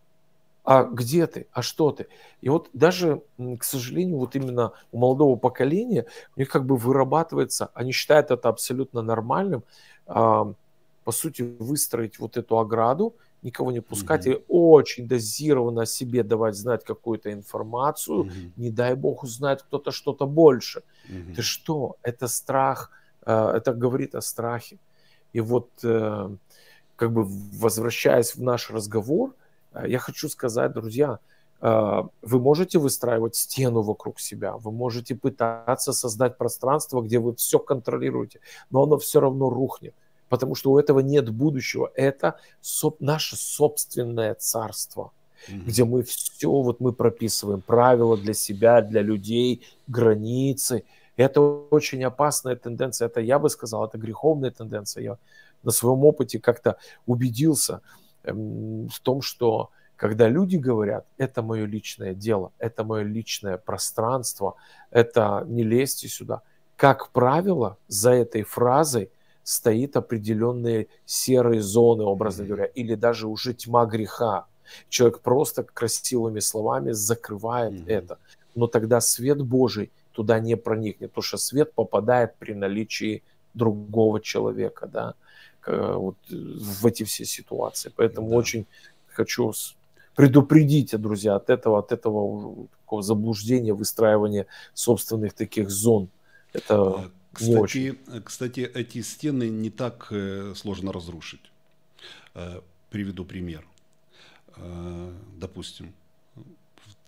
А где ты? А что ты? И вот даже, м, к сожалению, вот именно у молодого поколения у них как бы вырабатывается, они считают это абсолютно нормальным, ам, по сути, выстроить вот эту ограду, никого не пускать Мгм. и очень дозированно о себе давать знать какую-то информацию. Мгм. Не дай бог узнает кто-то что-то больше. Ты Мгм. что? Это страх, а, это говорит о страхе. И вот, э, как бы возвращаясь в наш разговор, э, я хочу сказать, друзья, э, вы можете выстраивать стену вокруг себя, вы можете пытаться создать пространство, где вы все контролируете, но оно все равно рухнет, потому что у этого нет будущего. Это соб- наше собственное царство, Мгм. где мы все, вот мы прописываем правила для себя, для людей, границы. Это очень опасная тенденция. Это, я бы сказал, это греховная тенденция. Я на своем опыте как-то убедился эм, в том, что когда люди говорят, это мое личное дело, это мое личное пространство, это не лезьте сюда, как правило, за этой фразой стоит определенные серые зоны, образно Мгм. говоря, или даже уже тьма греха. Человек просто красивыми словами закрывает Мгм. это. Но тогда свет Божий туда не проникнет, потому что свет попадает при наличии другого человека, да, к- вот, э, в эти все ситуации. Поэтому Да. очень хочу с- предупредить, друзья, от этого, от этого у- такого заблуждения, выстраивания собственных таких зон. Это А, не очень. Кстати, э, кстати, эти стены не так э, сложно разрушить. Э, Приведу пример. Э, Допустим,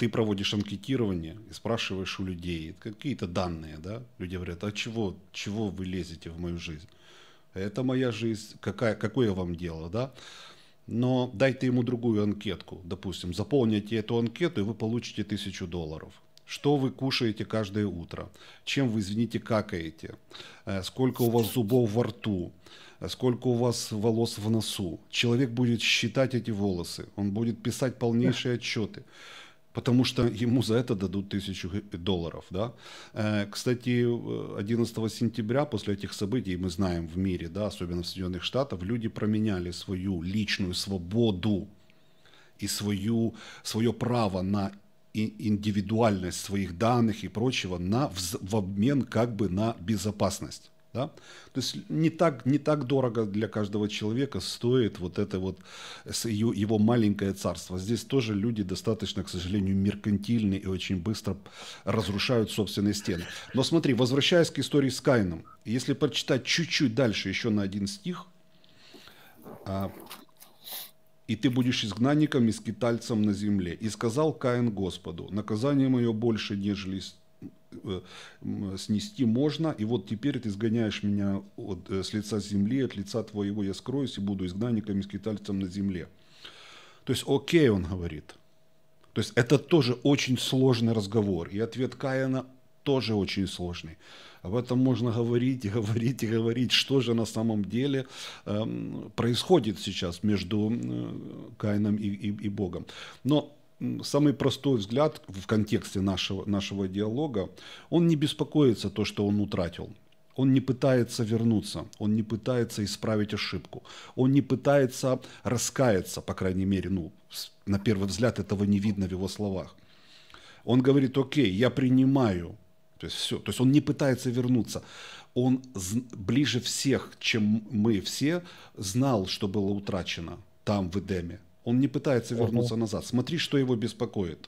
ты проводишь анкетирование и спрашиваешь у людей какие-то данные, да? Люди говорят, а чего, чего вы лезете в мою жизнь? Это моя жизнь, какая, какое вам дело, да? Но дайте ему другую анкетку, допустим, заполните эту анкету, и вы получите тысячу долларов. Что вы кушаете каждое утро? Чем вы, извините, какаете? Сколько у вас зубов во рту? Сколько у вас волос в носу? Человек будет считать эти волосы, он будет писать полнейшие отчеты, потому что ему за это дадут тысячу долларов. Да? Кстати, одиннадцатого сентября после этих событий, мы знаем в мире, да, особенно в Соединенных Штатах, люди променяли свою личную свободу и свою, свое право на индивидуальность своих данных и прочего на, в, в обмен как бы на безопасность. Да? То есть не так, не так дорого для каждого человека стоит вот это вот его маленькое царство. Здесь тоже люди достаточно, к сожалению, меркантильны и очень быстро разрушают собственные стены. Но смотри, возвращаясь к истории с Каином, если прочитать чуть-чуть дальше еще на один стих, «И ты будешь изгнанником и скитальцем на земле. И сказал Каин Господу, наказание мое больше, нежели снести можно, и вот теперь ты изгоняешь меня от, с лица земли, от лица твоего я скроюсь и буду изгнанником и скитальцем на земле». То есть окей, он говорит. То есть это тоже очень сложный разговор, и ответ Каина тоже очень сложный. Об этом можно говорить и говорить и говорить, что же на самом деле э, происходит сейчас между э, Каином и, и, и Богом. Но самый простой взгляд в контексте нашего, нашего диалога, он не беспокоится то, что он утратил. Он не пытается вернуться, он не пытается исправить ошибку, он не пытается раскаяться, по крайней мере, ну, на первый взгляд этого не видно в его словах. Он говорит, окей, я принимаю, то есть все, то есть он не пытается вернуться. Он ближе всех, чем мы все, знал, что было утрачено там, в Эдеме. Он не пытается вернуться uh-huh. назад. Смотри, что его беспокоит.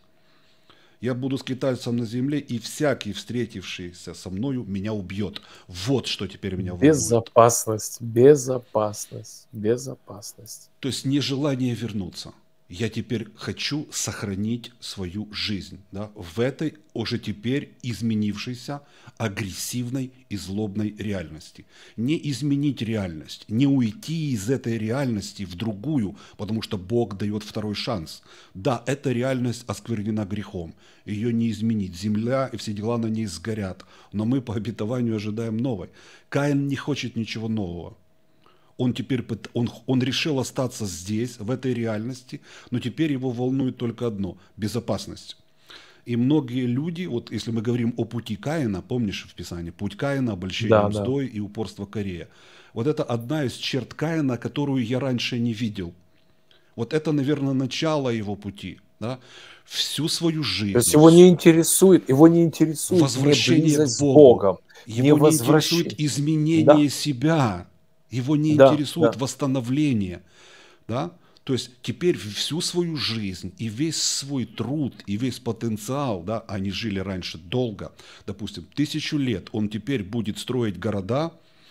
Я буду скитальцем на земле, и всякий, встретившийся со мною, меня убьет. Вот что теперь меня волнует. Безопасность, безопасность, безопасность. То есть нежелание вернуться. Я теперь хочу сохранить свою жизнь, да, в этой уже теперь изменившейся, агрессивной и злобной реальности. Не изменить реальность, не уйти из этой реальности в другую, потому что Бог дает второй шанс. Да, эта реальность осквернена грехом, ее не изменить. Земля и все дела на ней сгорят, но мы по обетованию ожидаем новой. Каин не хочет ничего нового. Он теперь он, он решил остаться здесь, в этой реальности, но теперь его волнует только одно – безопасность. И многие люди, вот если мы говорим о пути Каина, помнишь в Писании, путь Каина, обольщение да, мздой да. и упорство Корея. Вот это одна из черт Каина, которую я раньше не видел. Вот это, наверное, начало его пути. Да? Всю свою жизнь. То есть его не интересует, его не интересует возвращение к Богу. Его не, не интересует изменение да. себя. Его не да, интересует да. восстановление, да? То есть теперь всю свою жизнь и весь свой труд, и весь потенциал, да, они жили раньше долго, допустим, тысячу лет, он теперь будет строить города,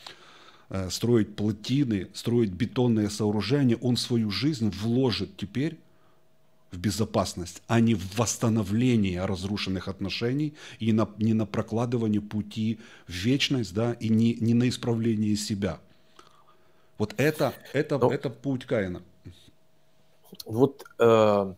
э, строить плотины, строить бетонные сооружения, он свою жизнь вложит теперь в безопасность, а не в восстановление разрушенных отношений и на, не на прокладывание пути в вечность, да, и не, не на исправление себя. Вот это, это, Но, это путь Каина. Вот э,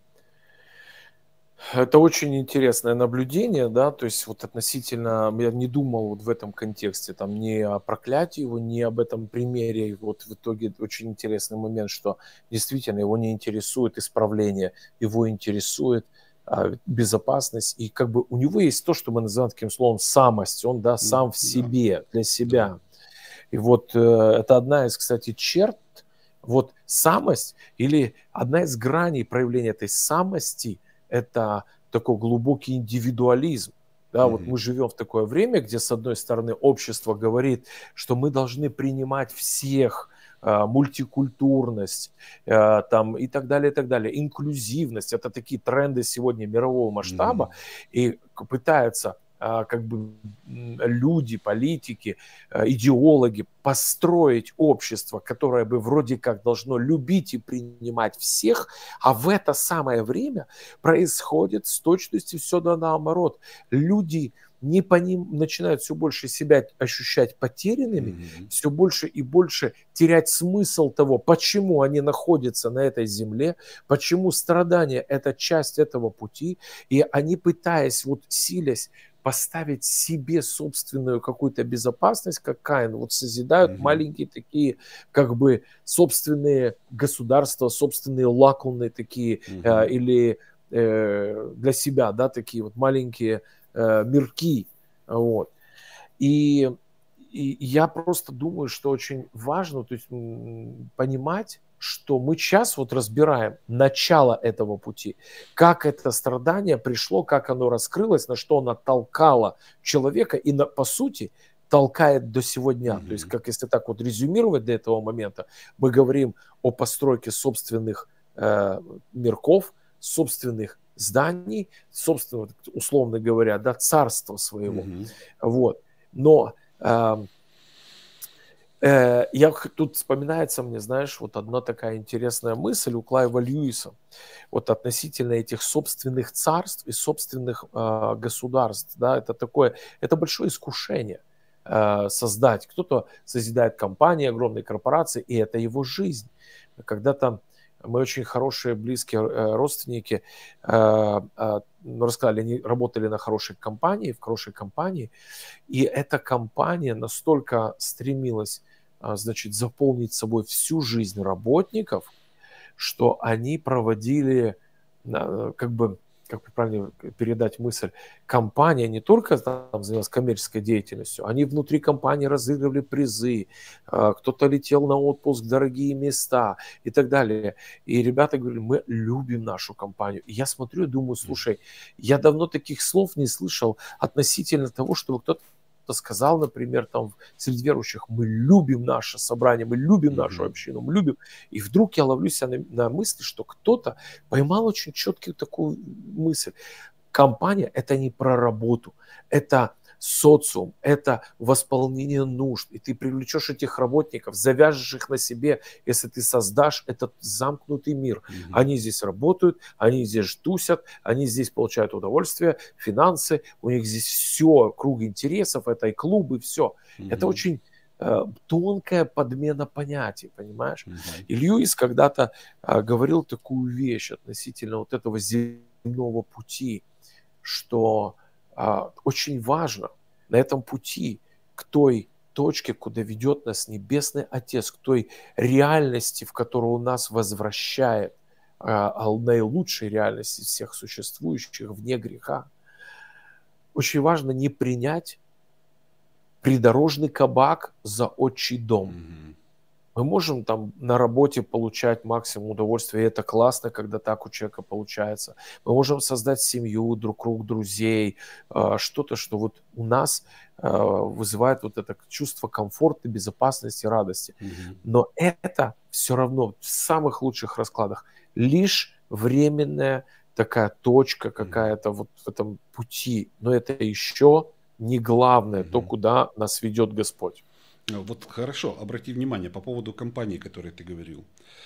это очень интересное наблюдение, да, то есть вот относительно, я не думал вот в этом контексте, там, ни о проклятии его, ни об этом примере, и вот в итоге очень интересный момент, что действительно его не интересует исправление, его интересует а, безопасность, и как бы у него есть то, что мы называем таким словом самость, он, да, сам в себе, для себя. Да. И вот э, это одна из, кстати, черт, вот самость или одна из граней проявления этой самости – это такой глубокий индивидуализм. Да, mm-hmm. вот мы живем в такое время, где, с одной стороны, общество говорит, что мы должны принимать всех, э, мультикультурность э, там, и так далее, и так далее, инклюзивность – это такие тренды сегодня мирового масштаба, mm-hmm. и пытаются как бы люди, политики, идеологи построить общество, которое бы вроде как должно любить и принимать всех, а в это самое время происходит с точностью все да наоборот. Люди не по ним начинают все больше себя ощущать потерянными, mm-hmm. все больше и больше терять смысл того, почему они находятся на этой земле, почему страдания – это часть этого пути, и они, пытаясь, вот силясь поставить себе собственную какую-то безопасность, как Каин, вот созидают mm-hmm. маленькие такие, как бы, собственные государства, собственные лакунные такие, mm-hmm. э, или э, для себя, да, такие вот маленькие мирки, вот. И, и я просто думаю, что очень важно, то есть, понимать, что мы сейчас вот разбираем начало этого пути, как это страдание пришло, как оно раскрылось, на что оно толкало человека и, на, по сути, толкает до сегодня. Mm-hmm. То есть, как если так вот резюмировать до этого момента, мы говорим о постройке собственных э, мирков, собственных зданий, собственно, условно говоря, да, царства своего. Mm-hmm. Вот. Но э, э, я, тут вспоминается мне, знаешь, вот одна такая интересная мысль у Клайва Льюиса вот относительно этих собственных царств и собственных э, государств. Да, это такое, это большое искушение э, создать. Кто-то созидает компании, огромные корпорации, и это его жизнь. Когда-то мы очень хорошие, близкие родственники э, э, рассказали, они работали на хорошей компании, в хорошей компании, и эта компания настолько стремилась, э, значит, заполнить собой всю жизнь работников, что они проводили, э, как бы, как правильно передать мысль, компания не только там занималась коммерческой деятельностью, они внутри компании разыгрывали призы, кто-то летел на отпуск в дорогие места и так далее. И ребята говорили, мы любим нашу компанию. И я смотрю и думаю, слушай, я давно таких слов не слышал относительно того, чтобы кто-то сказал, например, там среди верующих, мы любим наше собрание, мы любим mm-hmm. нашу общину, мы любим. И вдруг я ловлюсь на, на мысли, что кто-то поймал очень четкую такую мысль. Компания – это не про работу, это социум, это восполнение нужд. И ты привлечешь этих работников, завяжешь их на себе, если ты создашь этот замкнутый мир. Mm-hmm. Они здесь работают, они здесь тусят, они здесь получают удовольствие, финансы, у них здесь все, круг интересов, это и клубы, все. Mm-hmm. Это очень э, тонкая подмена понятий, понимаешь? Mm-hmm. И Льюис когда-то э, говорил такую вещь относительно вот этого земного пути, что а, очень важно на этом пути к той точке, куда ведет нас Небесный Отец, к той реальности, в которую нас возвращает, а, наилучшей реальности всех существующих вне греха. Очень важно не принять придорожный кабак за отчий дом. Mm-hmm. Мы можем там на работе получать максимум удовольствия, и это классно, когда так у человека получается. Мы можем создать семью, друг круг друзей, что-то, что вот у нас вызывает вот это чувство комфорта, безопасности, радости. Mm-hmm. Но это все равно в самых лучших раскладах лишь временная такая точка какая-то mm-hmm. вот в этом пути. Но это еще не главное, mm-hmm. то, куда нас ведет Господь. Вот хорошо, обрати внимание по поводу компании, о которой ты говорил.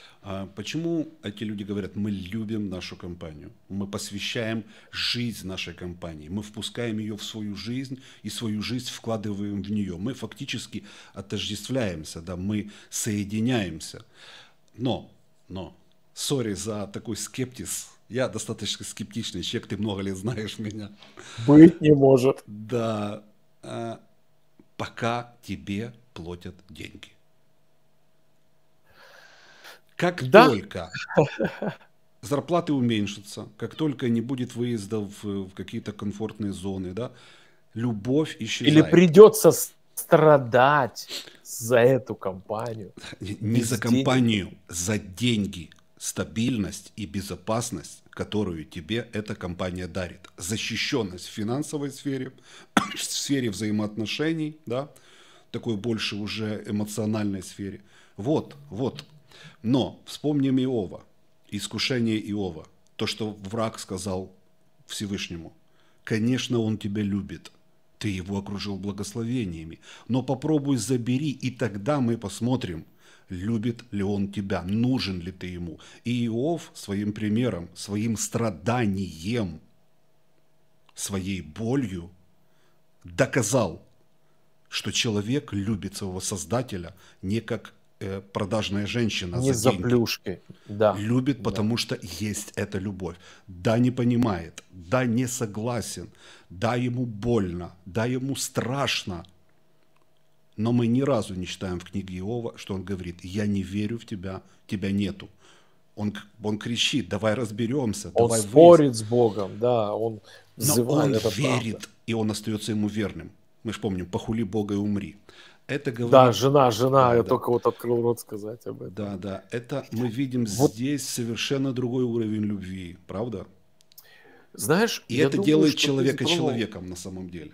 Почему эти люди говорят, мы любим нашу компанию, мы посвящаем жизнь нашей компании, мы впускаем ее в свою жизнь и свою жизнь вкладываем в нее. Мы фактически отождествляемся, да, мы соединяемся. Но, но, сори за такой скептиз, я достаточно скептичный человек, ты много лет знаешь меня. Быть не может. Да, пока тебе платят деньги. Как да? только зарплаты уменьшатся, как только не будет выездов в, в какие-то комфортные зоны, да, любовь исчезает. Или придется страдать за эту компанию. Не, не за компанию, денег. За деньги, стабильность и безопасность, которую тебе эта компания дарит. Защищенность в финансовой сфере, в сфере взаимоотношений, да, такой больше уже эмоциональной сфере. Вот, вот. Но вспомним Иова, искушение Иова, то, что враг сказал Всевышнему. Конечно, он тебя любит, Ты его окружил благословениями. Но попробуй забери, и тогда мы посмотрим, любит ли он тебя, нужен ли ты ему. И Иов своим примером, своим страданием, своей болью доказал, что человек любит своего Создателя не как э, продажная женщина Не за за деньги. плюшки. Да. Любит, Да. потому что есть эта любовь. Да, не понимает, да, не согласен, да, ему больно, да, ему страшно. Но мы ни разу не читаем в книге Иова, что он говорит: я не верю в тебя, тебя нету. Он, он кричит: давай разберемся, Он давай спорит выясним. с Богом, да, он Но взывает, он это правда. верит, и он остается ему верным. Мы же помним: похули Бога и умри. Это Да, говорит... жена, жена, Да, я да. только вот открыл рот сказать об этом. Да, да, это мы видим Вот, здесь совершенно другой уровень любви, правда? знаешь, И я это думаю, делает что ты человека затронул, человеком на самом деле.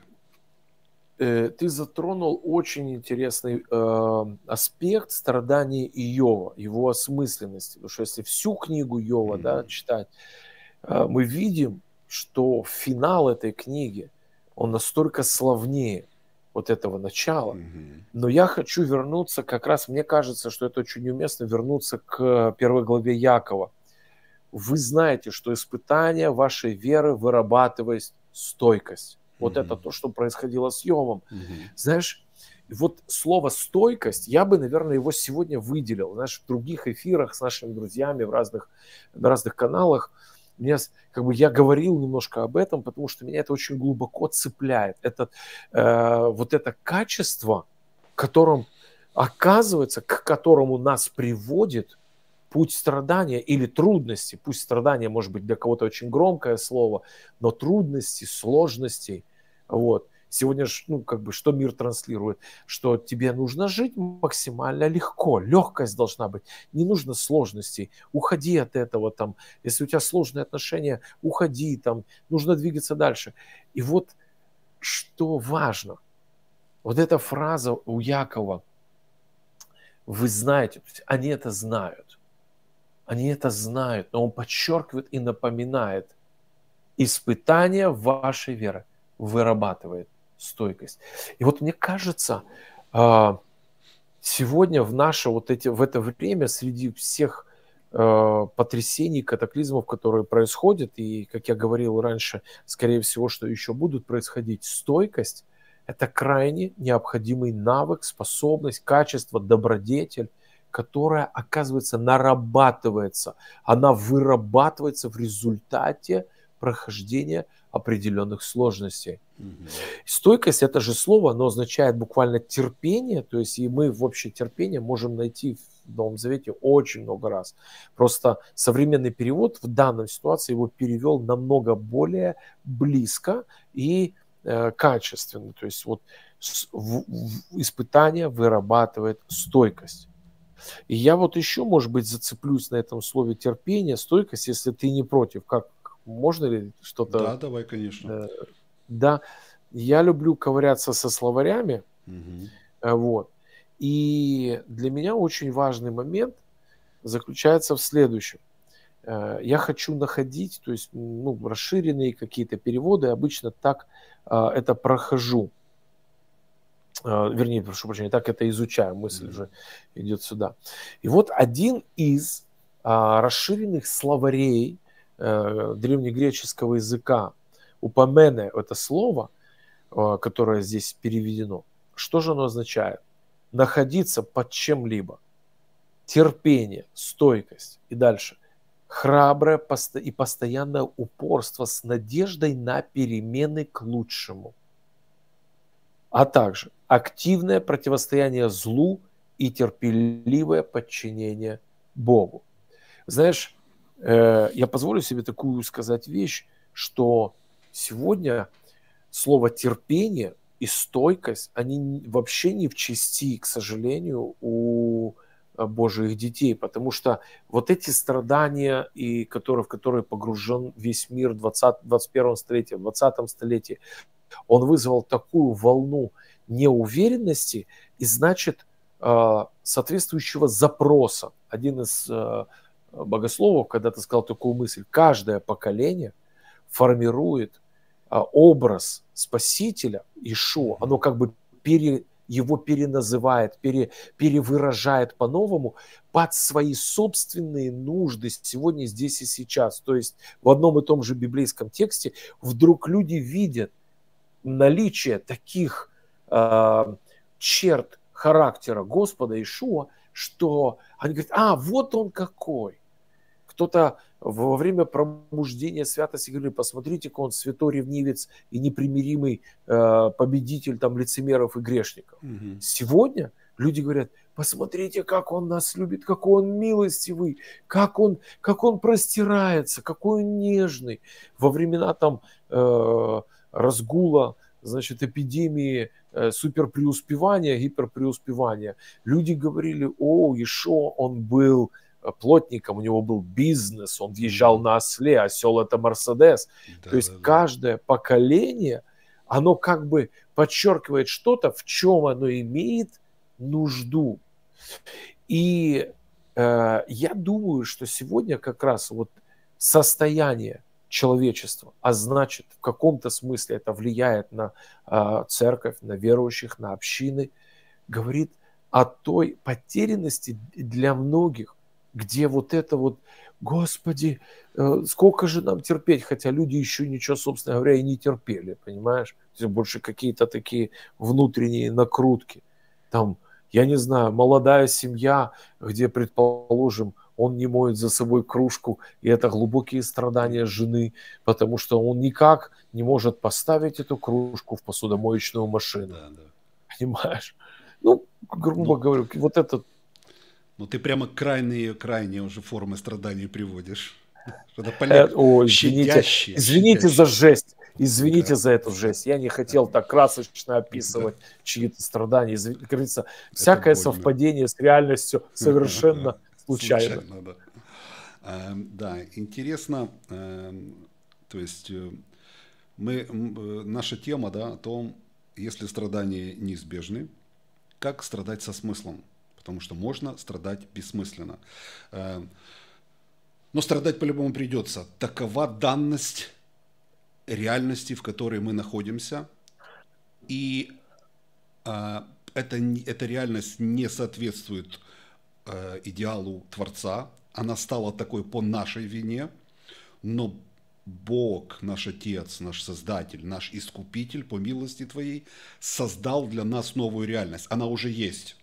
э, ты затронул очень интересный э, аспект страдания Иова, его осмысленности. Потому что если всю книгу Иова, да, Мгм. читать, э, мы видим, что финал этой книги, он настолько славнее вот этого начала. Мгм. Но я хочу вернуться, как раз мне кажется, что это очень уместно, вернуться к первой главе Якова. Вы знаете, что испытание вашей веры вырабатывает стойкость. Вот это Мгм. то, что происходило с Йовом. Мгм. Знаешь, и вот слово «стойкость», я бы, наверное, его сегодня выделил. Знаешь, в других эфирах с нашими друзьями в разных, на разных каналах меня, с- как бы я говорил немножко об этом, потому что меня это очень глубоко цепляет. Это, э, вот это качество, которым, оказывается, к которому нас приводит путь страдания или трудности. Пусть страдания, может быть, для кого-то очень громкое слово, но трудности, сложности. Вот. Сегодня ж, ну, как бы, что мир транслирует? Что тебе нужно жить максимально легко, легкость должна быть, не нужно сложностей, уходи от этого, там, если у тебя сложные отношения, уходи, там, нужно двигаться дальше. И вот что важно, вот эта фраза у Якова, вы знаете, то есть они это знают, они это знают, но он подчеркивает и напоминает, испытание вашей веры вырабатывает стойкость. И вот мне кажется, а, сегодня в наше вот эти, в это время среди всех э, потрясений, катаклизмов, которые происходят, и, как я говорил раньше, скорее всего, что еще будут происходить, стойкость – это крайне необходимый навык, способность, качество, добродетель, которая, оказывается, нарабатывается, она вырабатывается в результате прохождения определенных сложностей. Мгм. Стойкость – это же слово, оно означает буквально терпение, то есть и мы в общее терпение можем найти в Новом Завете очень много раз. Просто современный перевод в данной ситуации его перевел намного более близко и э, качественно. То есть вот с- в- в- испытание вырабатывает стойкость. И я вот еще, может быть, зацеплюсь на этом слове терпение, стойкость, если ты не против. Как можно ли что-то... Да, давай, конечно. э, да, я люблю ковыряться со словарями, Мгм. э, вот. И для меня очень важный момент заключается в следующем. Э, Я хочу находить, то есть, ну, расширенные какие-то переводы, обычно так э, это прохожу. Э, Вернее, прошу прощения, так это изучаю, мысль Мгм. уже идет сюда. И вот один из а, расширенных словарей э, древнегреческого языка, упомене это слово, э, которое здесь переведено, что же оно означает? Находиться под чем-либо. Терпение, стойкость. И дальше. Храброе посто- и постоянное упорство с надеждой на перемены к лучшему. А также активное противостояние злу и терпеливое подчинение Богу. Знаешь, э, я позволю себе такую сказать вещь, что сегодня слово терпение и стойкость, они н- вообще не в чести, к сожалению, у э, Божьих детей, потому что вот эти страдания, и которые, в которые погружен весь мир в двадцатом, двадцать первом столетии, в двадцатом столетии, он вызвал такую волну неуверенности и, значит, э, соответствующего запроса. Один из э, богословов когда-то сказал такую мысль: каждое поколение формирует а, образ Спасителя, Ишуа, оно как бы пере, его переназывает, пере, перевыражает по-новому под свои собственные нужды сегодня, здесь и сейчас. То есть в одном и том же библейском тексте вдруг люди видят наличие таких э, черт характера Господа Ишуа, что они говорят, а, вот он какой. Кто-то во время пробуждения святости говорили, посмотрите-ка, он святой ревнивец и непримиримый э, победитель там, лицемеров и грешников. Мгм. Сегодня люди говорят, посмотрите, как он нас любит, какой он милостивый, как он, как он простирается, какой он нежный. Во времена там э, разгула, значит, эпидемии э, суперпреуспевания, гиперпреуспевания, люди говорили, о, Ишуа, он был плотником, у него был бизнес, он въезжал Мгм. на осле, осел это Мерседес. Да, То есть да, да. каждое поколение, оно как бы подчеркивает что-то, в чем оно имеет нужду. И э, я думаю, что сегодня как раз вот состояние человечества, а значит, в каком-то смысле это влияет на э, церковь, на верующих, на общины, говорит о той потерянности для многих, где вот это вот, Господи, э, сколько же нам терпеть, хотя люди еще ничего, собственно говоря, и не терпели, понимаешь? То есть больше какие-то такие внутренние накрутки. Там, я не знаю, молодая семья, где, предположим, он не моет за собой кружку, и это глубокие страдания жены, потому что он никак не может поставить эту кружку в посудомоечную машину, Да, да. понимаешь? Ну, грубо Ну, говоря, вот это, ну ты прямо крайние, крайние уже формы страданий приводишь. Что-то э, полег... о, извините, щадящие, извините за щадящие. жесть, Да, извините за эту да, жесть. Я не да, хотел так красочно да. описывать чьи-то страдания. Изв- Как говорится, Это всякое больно. совпадение с реальностью совершенно случайно. Случайно, да. Эм, Да, интересно, эм, то есть э, мы, м, э, наша тема, да, о том, если страдания неизбежны, как страдать со смыслом, потому что можно страдать бессмысленно. Эм, Но страдать по-любому придется. Такова данность реальности, в которой мы находимся, и а, эта, не- эта реальность не соответствует э, идеалу Творца, она стала такой по нашей вине, но Бог, наш Отец, наш Создатель, наш Искупитель, по милости Твоей, создал для нас новую реальность. Она уже есть.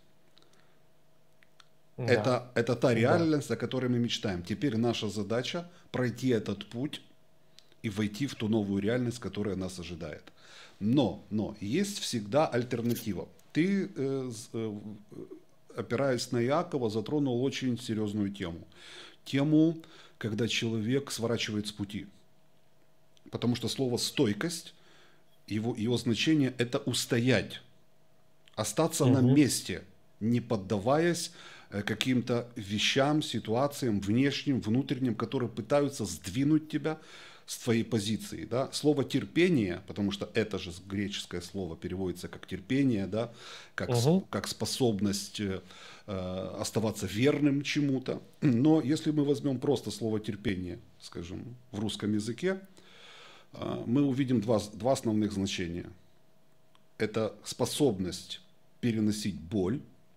Да, Это, это та да. реальность, о которой мы мечтаем. Теперь наша задача пройти этот путь и войти в ту новую реальность, которая нас ожидает. Но, но есть всегда альтернатива. Ты, э, с- э, опираясь на Иакова, затронул очень серьезную тему. Тему, когда человек сворачивает с пути. Потому что слово «стойкость», его, его значение – это устоять, остаться на Мгм. месте, не поддаваясь э, каким-то вещам, ситуациям, внешним, внутренним, которые пытаются сдвинуть тебя с твоей позиции. Да? Слово терпение, потому что это же греческое слово переводится как терпение, да? как, сп- Мгм. как способность э, э, оставаться верным чему-то. Но если мы возьмем просто слово терпение, скажем, в русском языке, э, мы увидим два, два основных значения. Это способность переносить боль.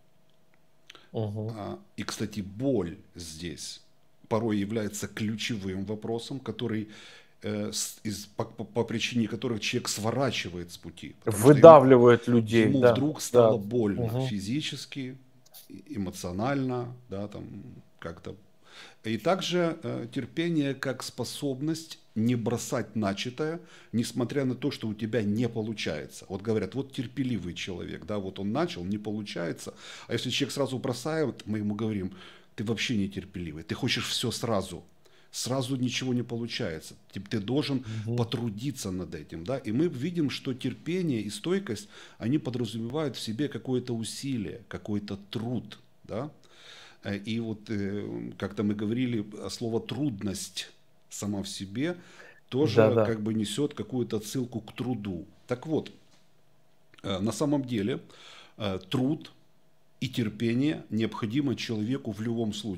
Мгм. А, И, кстати, боль здесь порой является ключевым вопросом, который э, с- из, по, по- по причине которых человек сворачивает с пути, потому что ему, Выдавливает людей, ему да, вдруг стало да. больно Мгм. физически, и- эмоционально, да, там как-то. И также э, терпение как способность не бросать начатое, несмотря на то, что у тебя не получается. Вот говорят, вот терпеливый человек, да, вот он начал, не получается. А если человек сразу бросает, мы ему говорим, ты вообще не терпеливый, ты хочешь все сразу. Сразу ничего не получается. Ты, ты должен Мгм. потрудиться над этим. Да? И мы видим, что терпение и стойкость, они подразумевают в себе какое-то усилие, какой-то труд. Да? Э, И вот э, как-то мы говорили, а слово трудность сама в себе тоже Да-да. как бы несет какую-то отсылку к труду. Так вот, э, на самом деле э, труд и терпение необходимо человеку в любом случае.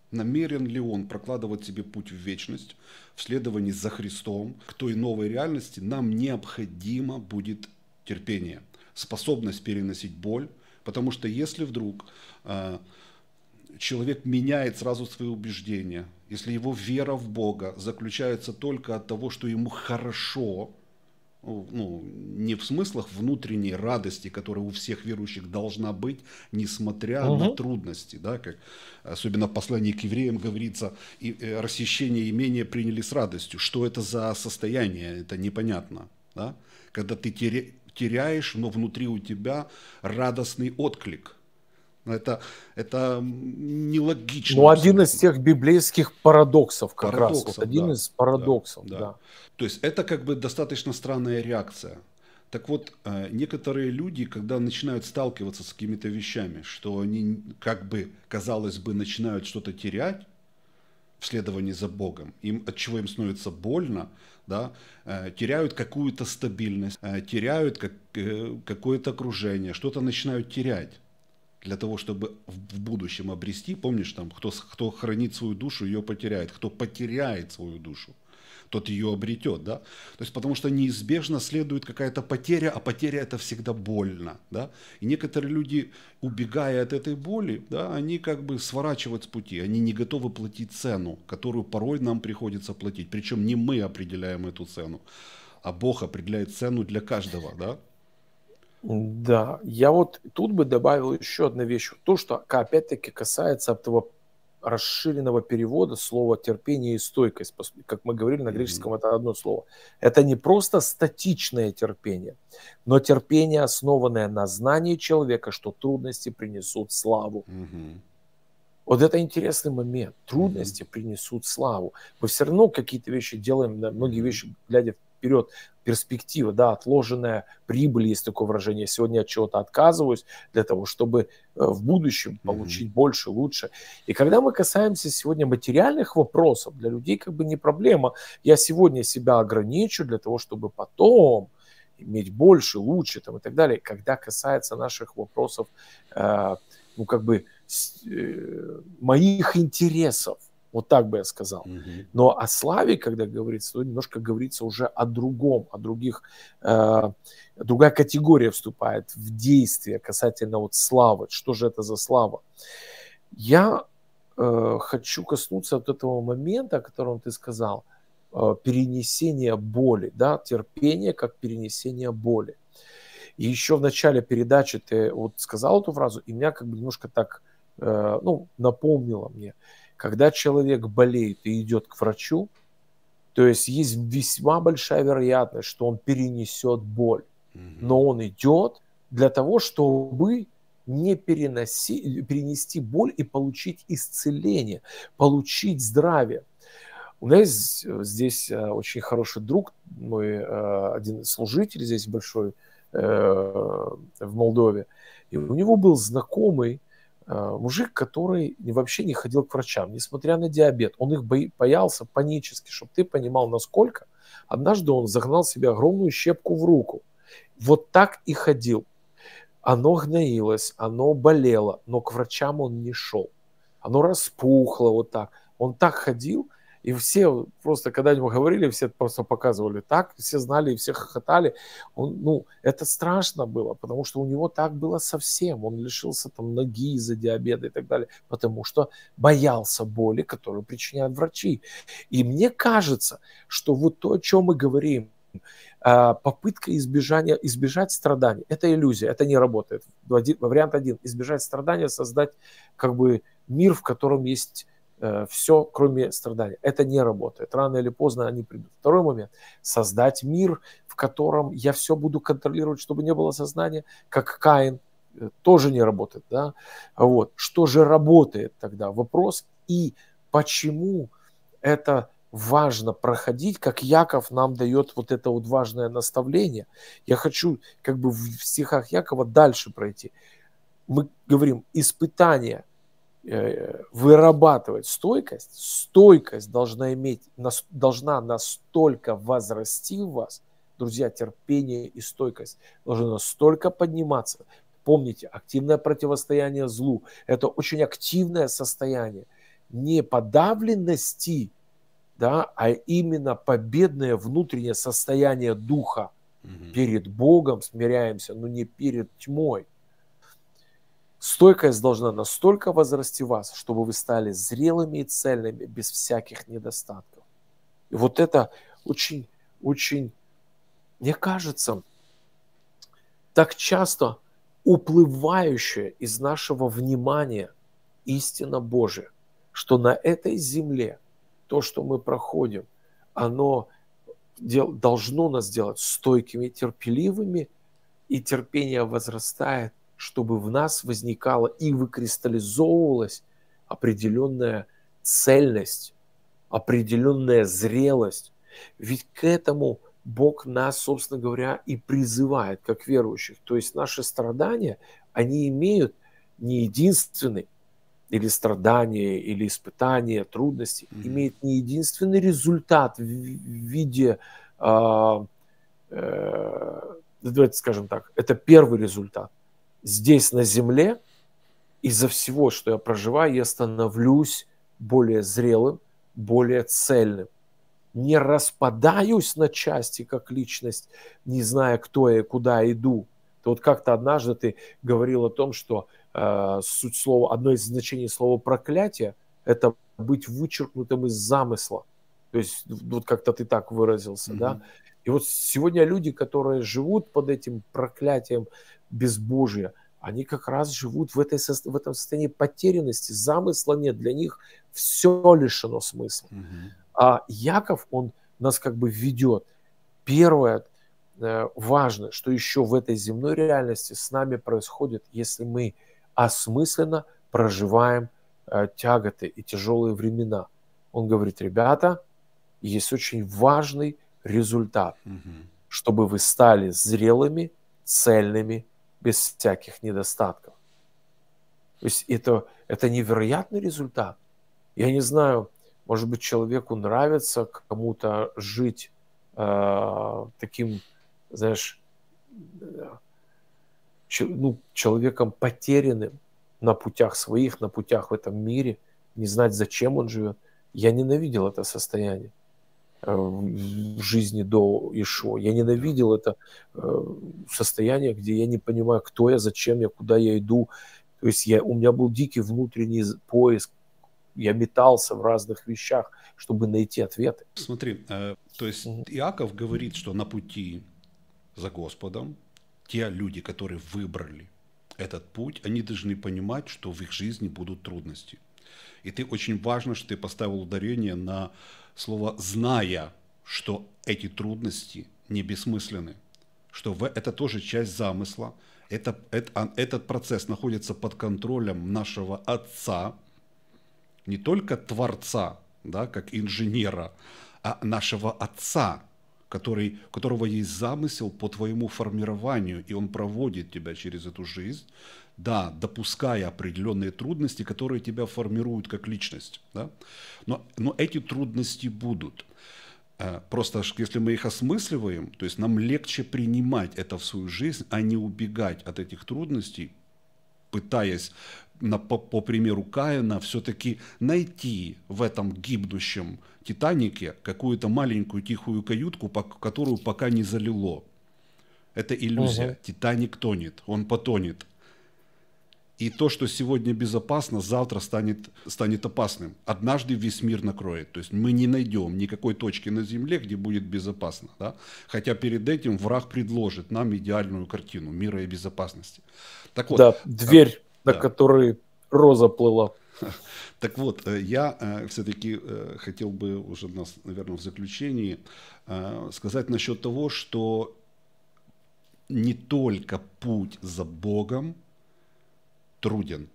Намерен ли он прокладывать себе путь в вечность, в следовании за Христом, к той новой реальности, нам необходимо будет терпение, способность переносить боль, потому что если вдруг э, человек меняет сразу свои убеждения, если его вера в Бога заключается только от того, что ему хорошо, ну, не в смыслах внутренней радости, которая у всех верующих должна быть, несмотря Угу. на трудности, да, как особенно в послании к евреям говорится, и э, рассещение имения приняли с радостью. Что это за состояние, это непонятно, да? Когда ты теря- теряешь, но внутри у тебя радостный отклик. Это, это нелогично. Ну, один абсолютно. из тех библейских парадоксов как раз. Вот Парадоксов, один да, из парадоксов, да, да. да. То есть это как бы достаточно странная реакция. Так вот, э, некоторые люди, когда начинают сталкиваться с какими-то вещами, что они как бы, казалось бы, начинают что-то терять в следовании за Богом, им, от чего им становится больно, да, э, теряют какую-то стабильность, э, теряют как, э, какое-то окружение, что-то начинают терять. Для того, чтобы в будущем обрести, помнишь, там, кто, кто хранит свою душу, ее потеряет. Кто потеряет свою душу, тот ее обретет, да. То есть, потому что неизбежно следует какая-то потеря, а потеря это всегда больно, да. И некоторые люди, убегая от этой боли, да, они как бы сворачивают с пути, они не готовы платить цену, которую порой нам приходится платить. Причем не мы определяем эту цену, а Бог определяет цену для каждого, да. Да, я вот тут бы добавил еще одну вещь. То, что опять-таки касается этого расширенного перевода слова терпение и стойкость. Как мы говорили, на греческом это одно слово. Это не просто статичное терпение, но терпение, основанное на знании человека, что трудности принесут славу. Угу. Вот это интересный момент. Трудности угу. принесут славу. Мы все равно какие-то вещи делаем, да, многие угу. вещи, глядя вперед, перспектива, да, отложенная прибыль, есть такое выражение. Сегодня я от чего-то отказываюсь для того, чтобы в будущем получить mm-hmm. больше, лучше. И когда мы касаемся сегодня материальных вопросов, для людей как бы не проблема. Я сегодня себя ограничу для того, чтобы потом иметь больше, лучше там, и так далее. Когда касается наших вопросов, э, ну как бы э, моих интересов, вот так бы я сказал. Mm-hmm. Но о славе, когда говорится, то немножко говорится уже о другом, о других. Э, другая категория вступает в действие касательно вот славы. Что же это за слава? Я э, хочу коснуться вот этого момента, о котором ты сказал, э, перенесение боли, да, терпение как перенесение боли. И еще в начале передачи ты вот сказал эту фразу, и меня как бы немножко так, э, ну, напомнило мне. Когда человек болеет и идет к врачу, то есть есть весьма большая вероятность, что он перенесет боль. Mm-hmm. Но он идет для того, чтобы не переноси, перенести боль и получить исцеление, получить здравие. У меня есть здесь очень хороший друг, мой один служитель здесь большой в Молдове, и у него был знакомый мужик, который вообще не ходил к врачам, несмотря на диабет. Он их боялся панически, чтобы ты понимал, насколько. Однажды он загнал себе огромную щепку в руку. Вот так и ходил. Оно гноилось, оно болело, но к врачам он не шел. Оно распухло вот так. Он так ходил, и все просто, когда ему говорили, все просто показывали так, все знали и все хохотали. Он, ну, это страшно было, потому что у него так было совсем. Он лишился там ноги из-за диабета и так далее, потому что боялся боли, которую причиняют врачи. И мне кажется, что вот то, о чем мы говорим, попытка избежания, избежать страданий, это иллюзия, это не работает. Вариант один, избежать страдания, создать как бы мир, в котором есть все, кроме страданий. Это не работает. Рано или поздно они придут. Второй момент. Создать мир, в котором я все буду контролировать, чтобы не было сознания, как Каин, тоже не работает. Да? Вот. Что же работает тогда? Вопрос. И почему это важно проходить, как Яков нам дает вот это вот важное наставление. Я хочу как бы в стихах Якова дальше пройти. Мы говорим, испытания вырабатывать стойкость, стойкость должна иметь, должна настолько возрасти в вас, друзья, терпение и стойкость должны настолько подниматься. Помните, активное противостояние злу – это очень активное состояние. не подавленности, да, а именно победное внутреннее состояние духа. Угу. Перед Богом смиряемся, но не перед тьмой. Стойкость должна настолько возрасти в вас, чтобы вы стали зрелыми и цельными, без всяких недостатков. И вот это очень, очень, мне кажется, так часто уплывающая из нашего внимания истина Божия, что на этой земле то, что мы проходим, оно должно нас сделать стойкими, терпеливыми, и терпение возрастает, чтобы в нас возникала и выкристаллизовывалась определенная цельность, определенная зрелость. Ведь к этому Бог нас, собственно говоря, и призывает, как верующих. То есть наши страдания, они имеют не единственный, или страдания, или испытания, трудности, mm-hmm. имеет не единственный результат в, в виде, э, э, давайте скажем так, это первый результат. Здесь на земле из-за всего, что я проживаю, я становлюсь более зрелым, более цельным. Не распадаюсь на части, как личность, не зная, кто я и куда иду. То вот как-то однажды ты говорил о том, что э, суть слова, одно из значений слова проклятие – это быть вычеркнутым из замысла. То есть вот как-то ты так выразился, mm-hmm. да? И вот сегодня люди, которые живут под этим проклятием безбожия, они как раз живут в, этой, в этом состоянии потерянности, замысла нет, для них все лишено смысла. Mm-hmm. А Яков, он нас как бы ведет. Первое, э, важно, что еще в этой земной реальности с нами происходит, если мы осмысленно проживаем э, тяготы и тяжелые времена. Он говорит, ребята, есть очень важный результат, mm-hmm. чтобы вы стали зрелыми, цельными, без всяких недостатков. То есть это, это невероятный результат. Я не знаю, может быть, человеку нравится кому-то жить э, таким, знаешь, ч, ну, человеком потерянным на путях своих, на путях в этом мире, не знать, зачем он живет. Я ненавидел это состояние в жизни до Ишуа. Я ненавидел это состояние, где я не понимаю, кто я, зачем я, куда я иду. То есть я, у меня был дикий внутренний поиск. Я метался в разных вещах, чтобы найти ответы. Смотри, э, то есть Иаков говорит, что на пути за Господом те люди, которые выбрали этот путь, они должны понимать, что в их жизни будут трудности. И ты очень важно, что ты поставил ударение на слово «зная», что эти трудности не бессмысленны, что в, это тоже часть замысла. Это, это, этот процесс находится под контролем нашего Отца, не только Творца, да, как инженера, а нашего Отца, который, у которого есть замысел по твоему формированию, и Он проводит тебя через эту жизнь, да, допуская определенные трудности, которые тебя формируют как личность. Да? Но, но эти трудности будут. Просто если мы их осмысливаем, то есть нам легче принимать это в свою жизнь, а не убегать от этих трудностей, пытаясь, на, по, по примеру Каина, все-таки найти в этом гибнущем Титанике какую-то маленькую тихую каютку, по, которую пока не залило. Это иллюзия. Угу. Титаник тонет, он потонет. И то, что сегодня безопасно, завтра станет, станет опасным. Однажды весь мир накроет. То есть мы не найдем никакой точки на Земле, где будет безопасно. Да? Хотя перед этим враг предложит нам идеальную картину мира и безопасности. Так вот, да, дверь, а, на да. которой роза плыла. Так вот, я все-таки хотел бы уже, наверное, в заключении сказать насчет того, что не только путь за Богом труден.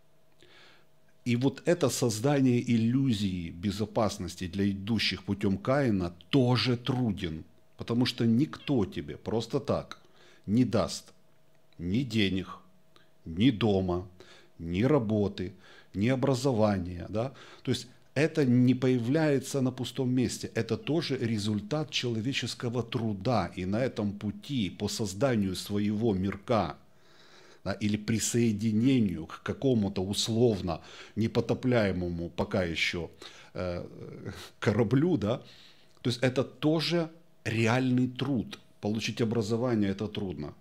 И вот это создание иллюзии безопасности для идущих путем Каина тоже труден, потому что никто тебе просто так не даст ни денег, ни дома, ни работы, ни образования. Да? То есть это не появляется на пустом месте, это тоже результат человеческого труда. И на этом пути по созданию своего мирка, да, или присоединению к какому-то условно непотопляемому пока еще э, кораблю, да, то есть это тоже реальный труд. Получить образование это трудно.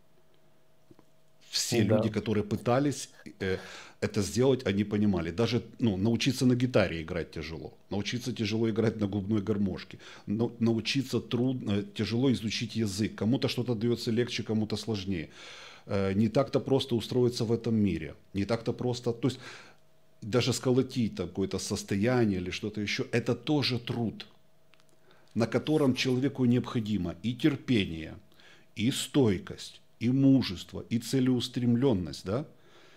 Все Да. люди, которые пытались э, это сделать, они понимали. Даже ну, научиться на гитаре играть тяжело. Научиться тяжело играть на губной гармошке. Но, научиться трудно, тяжело изучить язык. Кому-то что-то дается легче, кому-то сложнее. Э, не так-то просто устроиться в этом мире. Не так-то просто... То есть даже сколотить какое-то состояние или что-то еще, это тоже труд, на котором человеку необходимо и терпение, и стойкость, и мужество, и целеустремленность, да,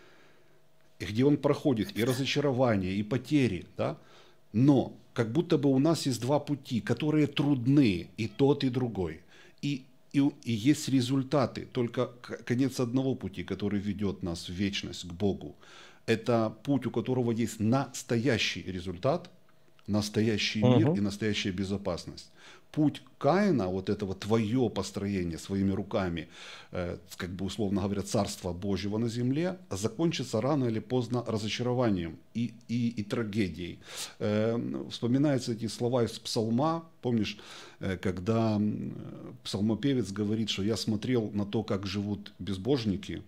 и где он проходит и разочарование, и потери, да, но как будто бы у нас есть два пути, которые трудны, и тот, и другой, и, и, и есть результаты, только конец одного пути, который ведет нас в вечность, к Богу, это путь, у которого есть настоящий результат, настоящий мир Угу. и настоящая безопасность. Путь Каина, вот этого твое построение своими руками, э, как бы условно говоря, Царства Божьего на земле, закончится рано или поздно разочарованием и, и, и трагедией. Э, вспоминаются эти слова из Псалма, помнишь, э, когда псалмопевец говорит, что я смотрел на то, как живут безбожники,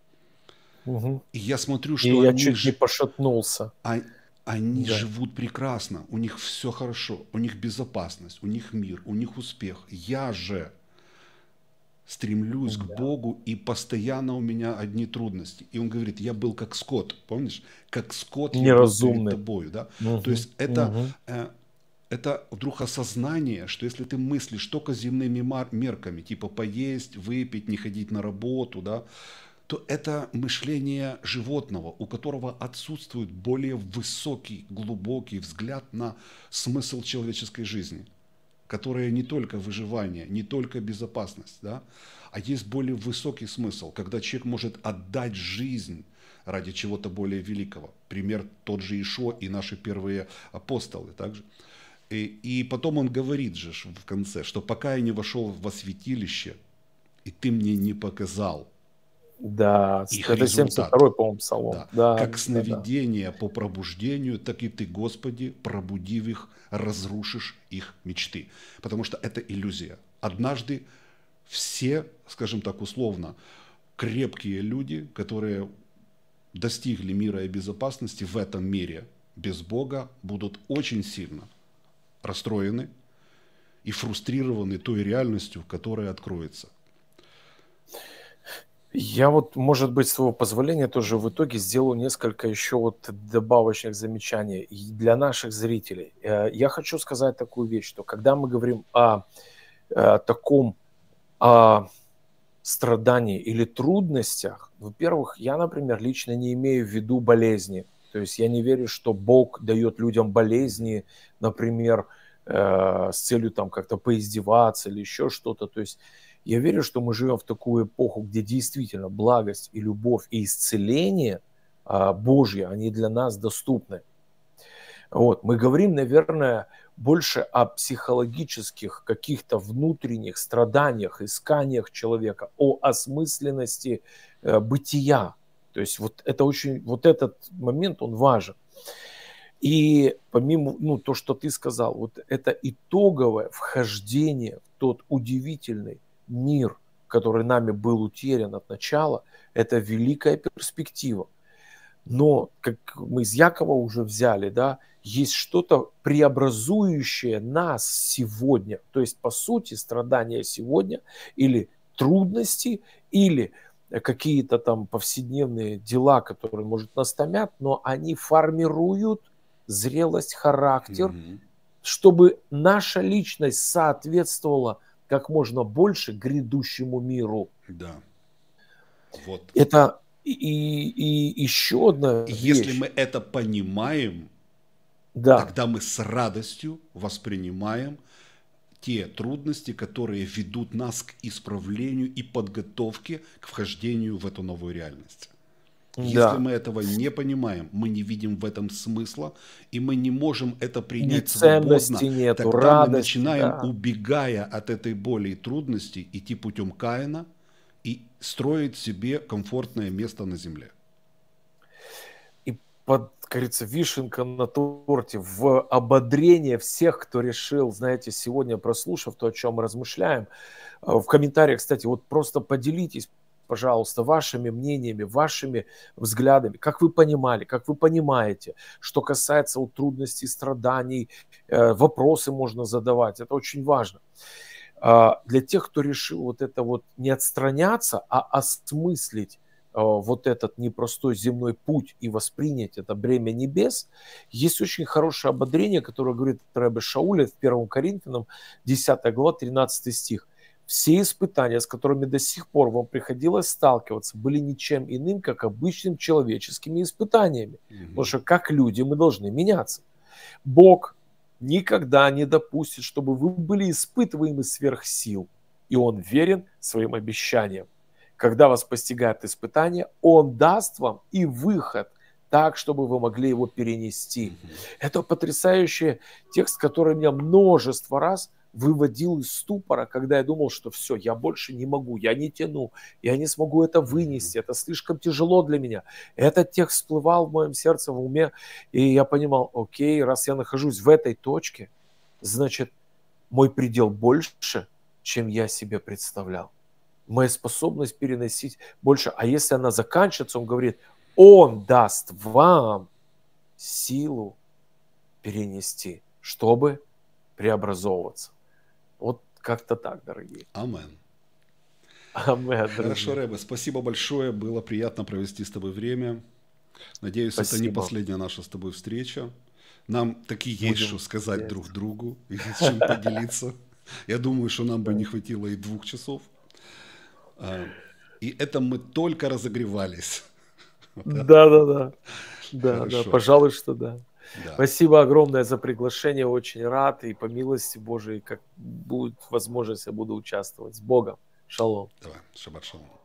Угу. и я смотрю, И что я они... чуть не ж- пошатнулся. а- Они Да. живут прекрасно, у них все хорошо, у них безопасность, у них мир, у них успех. Я же стремлюсь к Да. Богу, и постоянно у меня одни трудности. И он говорит, я был как скот, помнишь? Как скот я был перед Неразумный. тобою. Да? Угу. То есть это, Угу. э, это вдруг осознание, что если ты мыслишь только земными мар- мерками, типа поесть, выпить, не ходить на работу, да, то это мышление животного, у которого отсутствует более высокий, глубокий взгляд на смысл человеческой жизни, которая не только выживание, не только безопасность, да, а есть более высокий смысл, когда человек может отдать жизнь ради чего-то более великого. Пример тот же Иешуа и наши первые апостолы также. И, и потом он говорит же в конце, что пока я не вошел во святилище, и ты мне не показал Да, их это семьдесят результат. второй, по-моему, псалом. Да. Да, Как да, да. сновидение по пробуждению, так и ты, Господи, пробудив их, разрушишь их мечты. Потому что это иллюзия. Однажды все, скажем так условно, крепкие люди, которые достигли мира и безопасности в этом мире без Бога, будут очень сильно расстроены и фрустрированы той реальностью, которая откроется. Я вот, может быть, с твоего позволения тоже в итоге сделаю несколько еще вот добавочных замечаний и для наших зрителей. Э, Я хочу сказать такую вещь, что когда мы говорим о, э, таком о страдании или трудностях, во-первых, я, например, лично не имею в виду болезни. То есть я не верю, что Бог дает людям болезни, например, э, с целью там как-то поиздеваться или еще что-то. То есть я верю, что мы живем в такую эпоху, где действительно благость и любовь и исцеление а, Божье, они для нас доступны. Вот. Мы говорим, наверное, больше о психологических каких-то внутренних страданиях, исканиях человека, о осмысленности э, бытия. То есть вот это очень, вот этот момент, он важен. И помимо, ну, то, что ты сказал, вот это итоговое вхождение в тот удивительный мир, который нами был утерян от начала, это великая перспектива. Но, как мы из Якова уже взяли, да, есть что-то преобразующее нас сегодня. То есть, по сути, страдания сегодня или трудности, или какие-то там повседневные дела, которые, может, нас томят, но они формируют зрелость, характер, Мгм. чтобы наша личность соответствовала как можно больше грядущему миру. Да. Вот. Это и, и еще одна И если вещь. мы это понимаем, Да, тогда мы с радостью воспринимаем те трудности, которые ведут нас к исправлению и подготовке к вхождению в эту новую реальность. Если да. мы этого не понимаем, мы не видим в этом смысла, и мы не можем это Ни принять ценности свободно, нету, тогда мы радости, начинаем, да. убегая от этой боли и трудностей, идти путем Каина и строить себе комфортное место на земле. И, под, как говорится, вишенка на торте, в ободрение всех, кто решил, знаете, сегодня, прослушав то, о чем мы размышляем, в комментариях, кстати, вот просто поделитесь, пожалуйста, вашими мнениями, вашими взглядами, как вы понимали, как вы понимаете, что касается вот трудностей, страданий, вопросы можно задавать, это очень важно. Для тех, кто решил вот это вот не отстраняться, а осмыслить вот этот непростой земной путь и воспринять это бремя небес, есть очень хорошее ободрение, которое говорит Ребе Шауля в первом Коринфянам, десятая глава, тринадцатый стих. Все испытания, с которыми до сих пор вам приходилось сталкиваться, были ничем иным, как обычными человеческими испытаниями. Mm-hmm. Потому что как люди мы должны меняться. Бог никогда не допустит, чтобы вы были испытываемы сверх сил. И Он верен своим обещаниям. Когда вас постигает испытание, Он даст вам и выход так, чтобы вы могли его перенести. Mm-hmm. Это потрясающий текст, который меня множество раз выводил из ступора, когда я думал, что все, я больше не могу, я не тяну, я не смогу это вынести, это слишком тяжело для меня. Этот текст всплывал в моем сердце, в уме, и я понимал, окей, раз я нахожусь в этой точке, значит, мой предел больше, чем я себе представлял. Моя способность переносить больше. А если она заканчивается, он говорит, Он даст вам силу перенести, чтобы преобразовываться. Вот как-то так, дорогие. Амен. Амен. Хорошо, Ребе, спасибо большое. Было приятно провести с тобой время. Надеюсь, спасибо. Это не последняя наша с тобой встреча. Нам таки есть Будем что сказать есть. друг другу, и с чем поделиться. Я думаю, что нам бы не хватило и двух часов. И это мы только разогревались. Да-да-да. Да, да, пожалуй, что да. Да. Спасибо огромное за приглашение, очень рад, и по милости Божией, как будет возможность, я буду участвовать. С Богом. Шалом. Давай, шаббат шалом.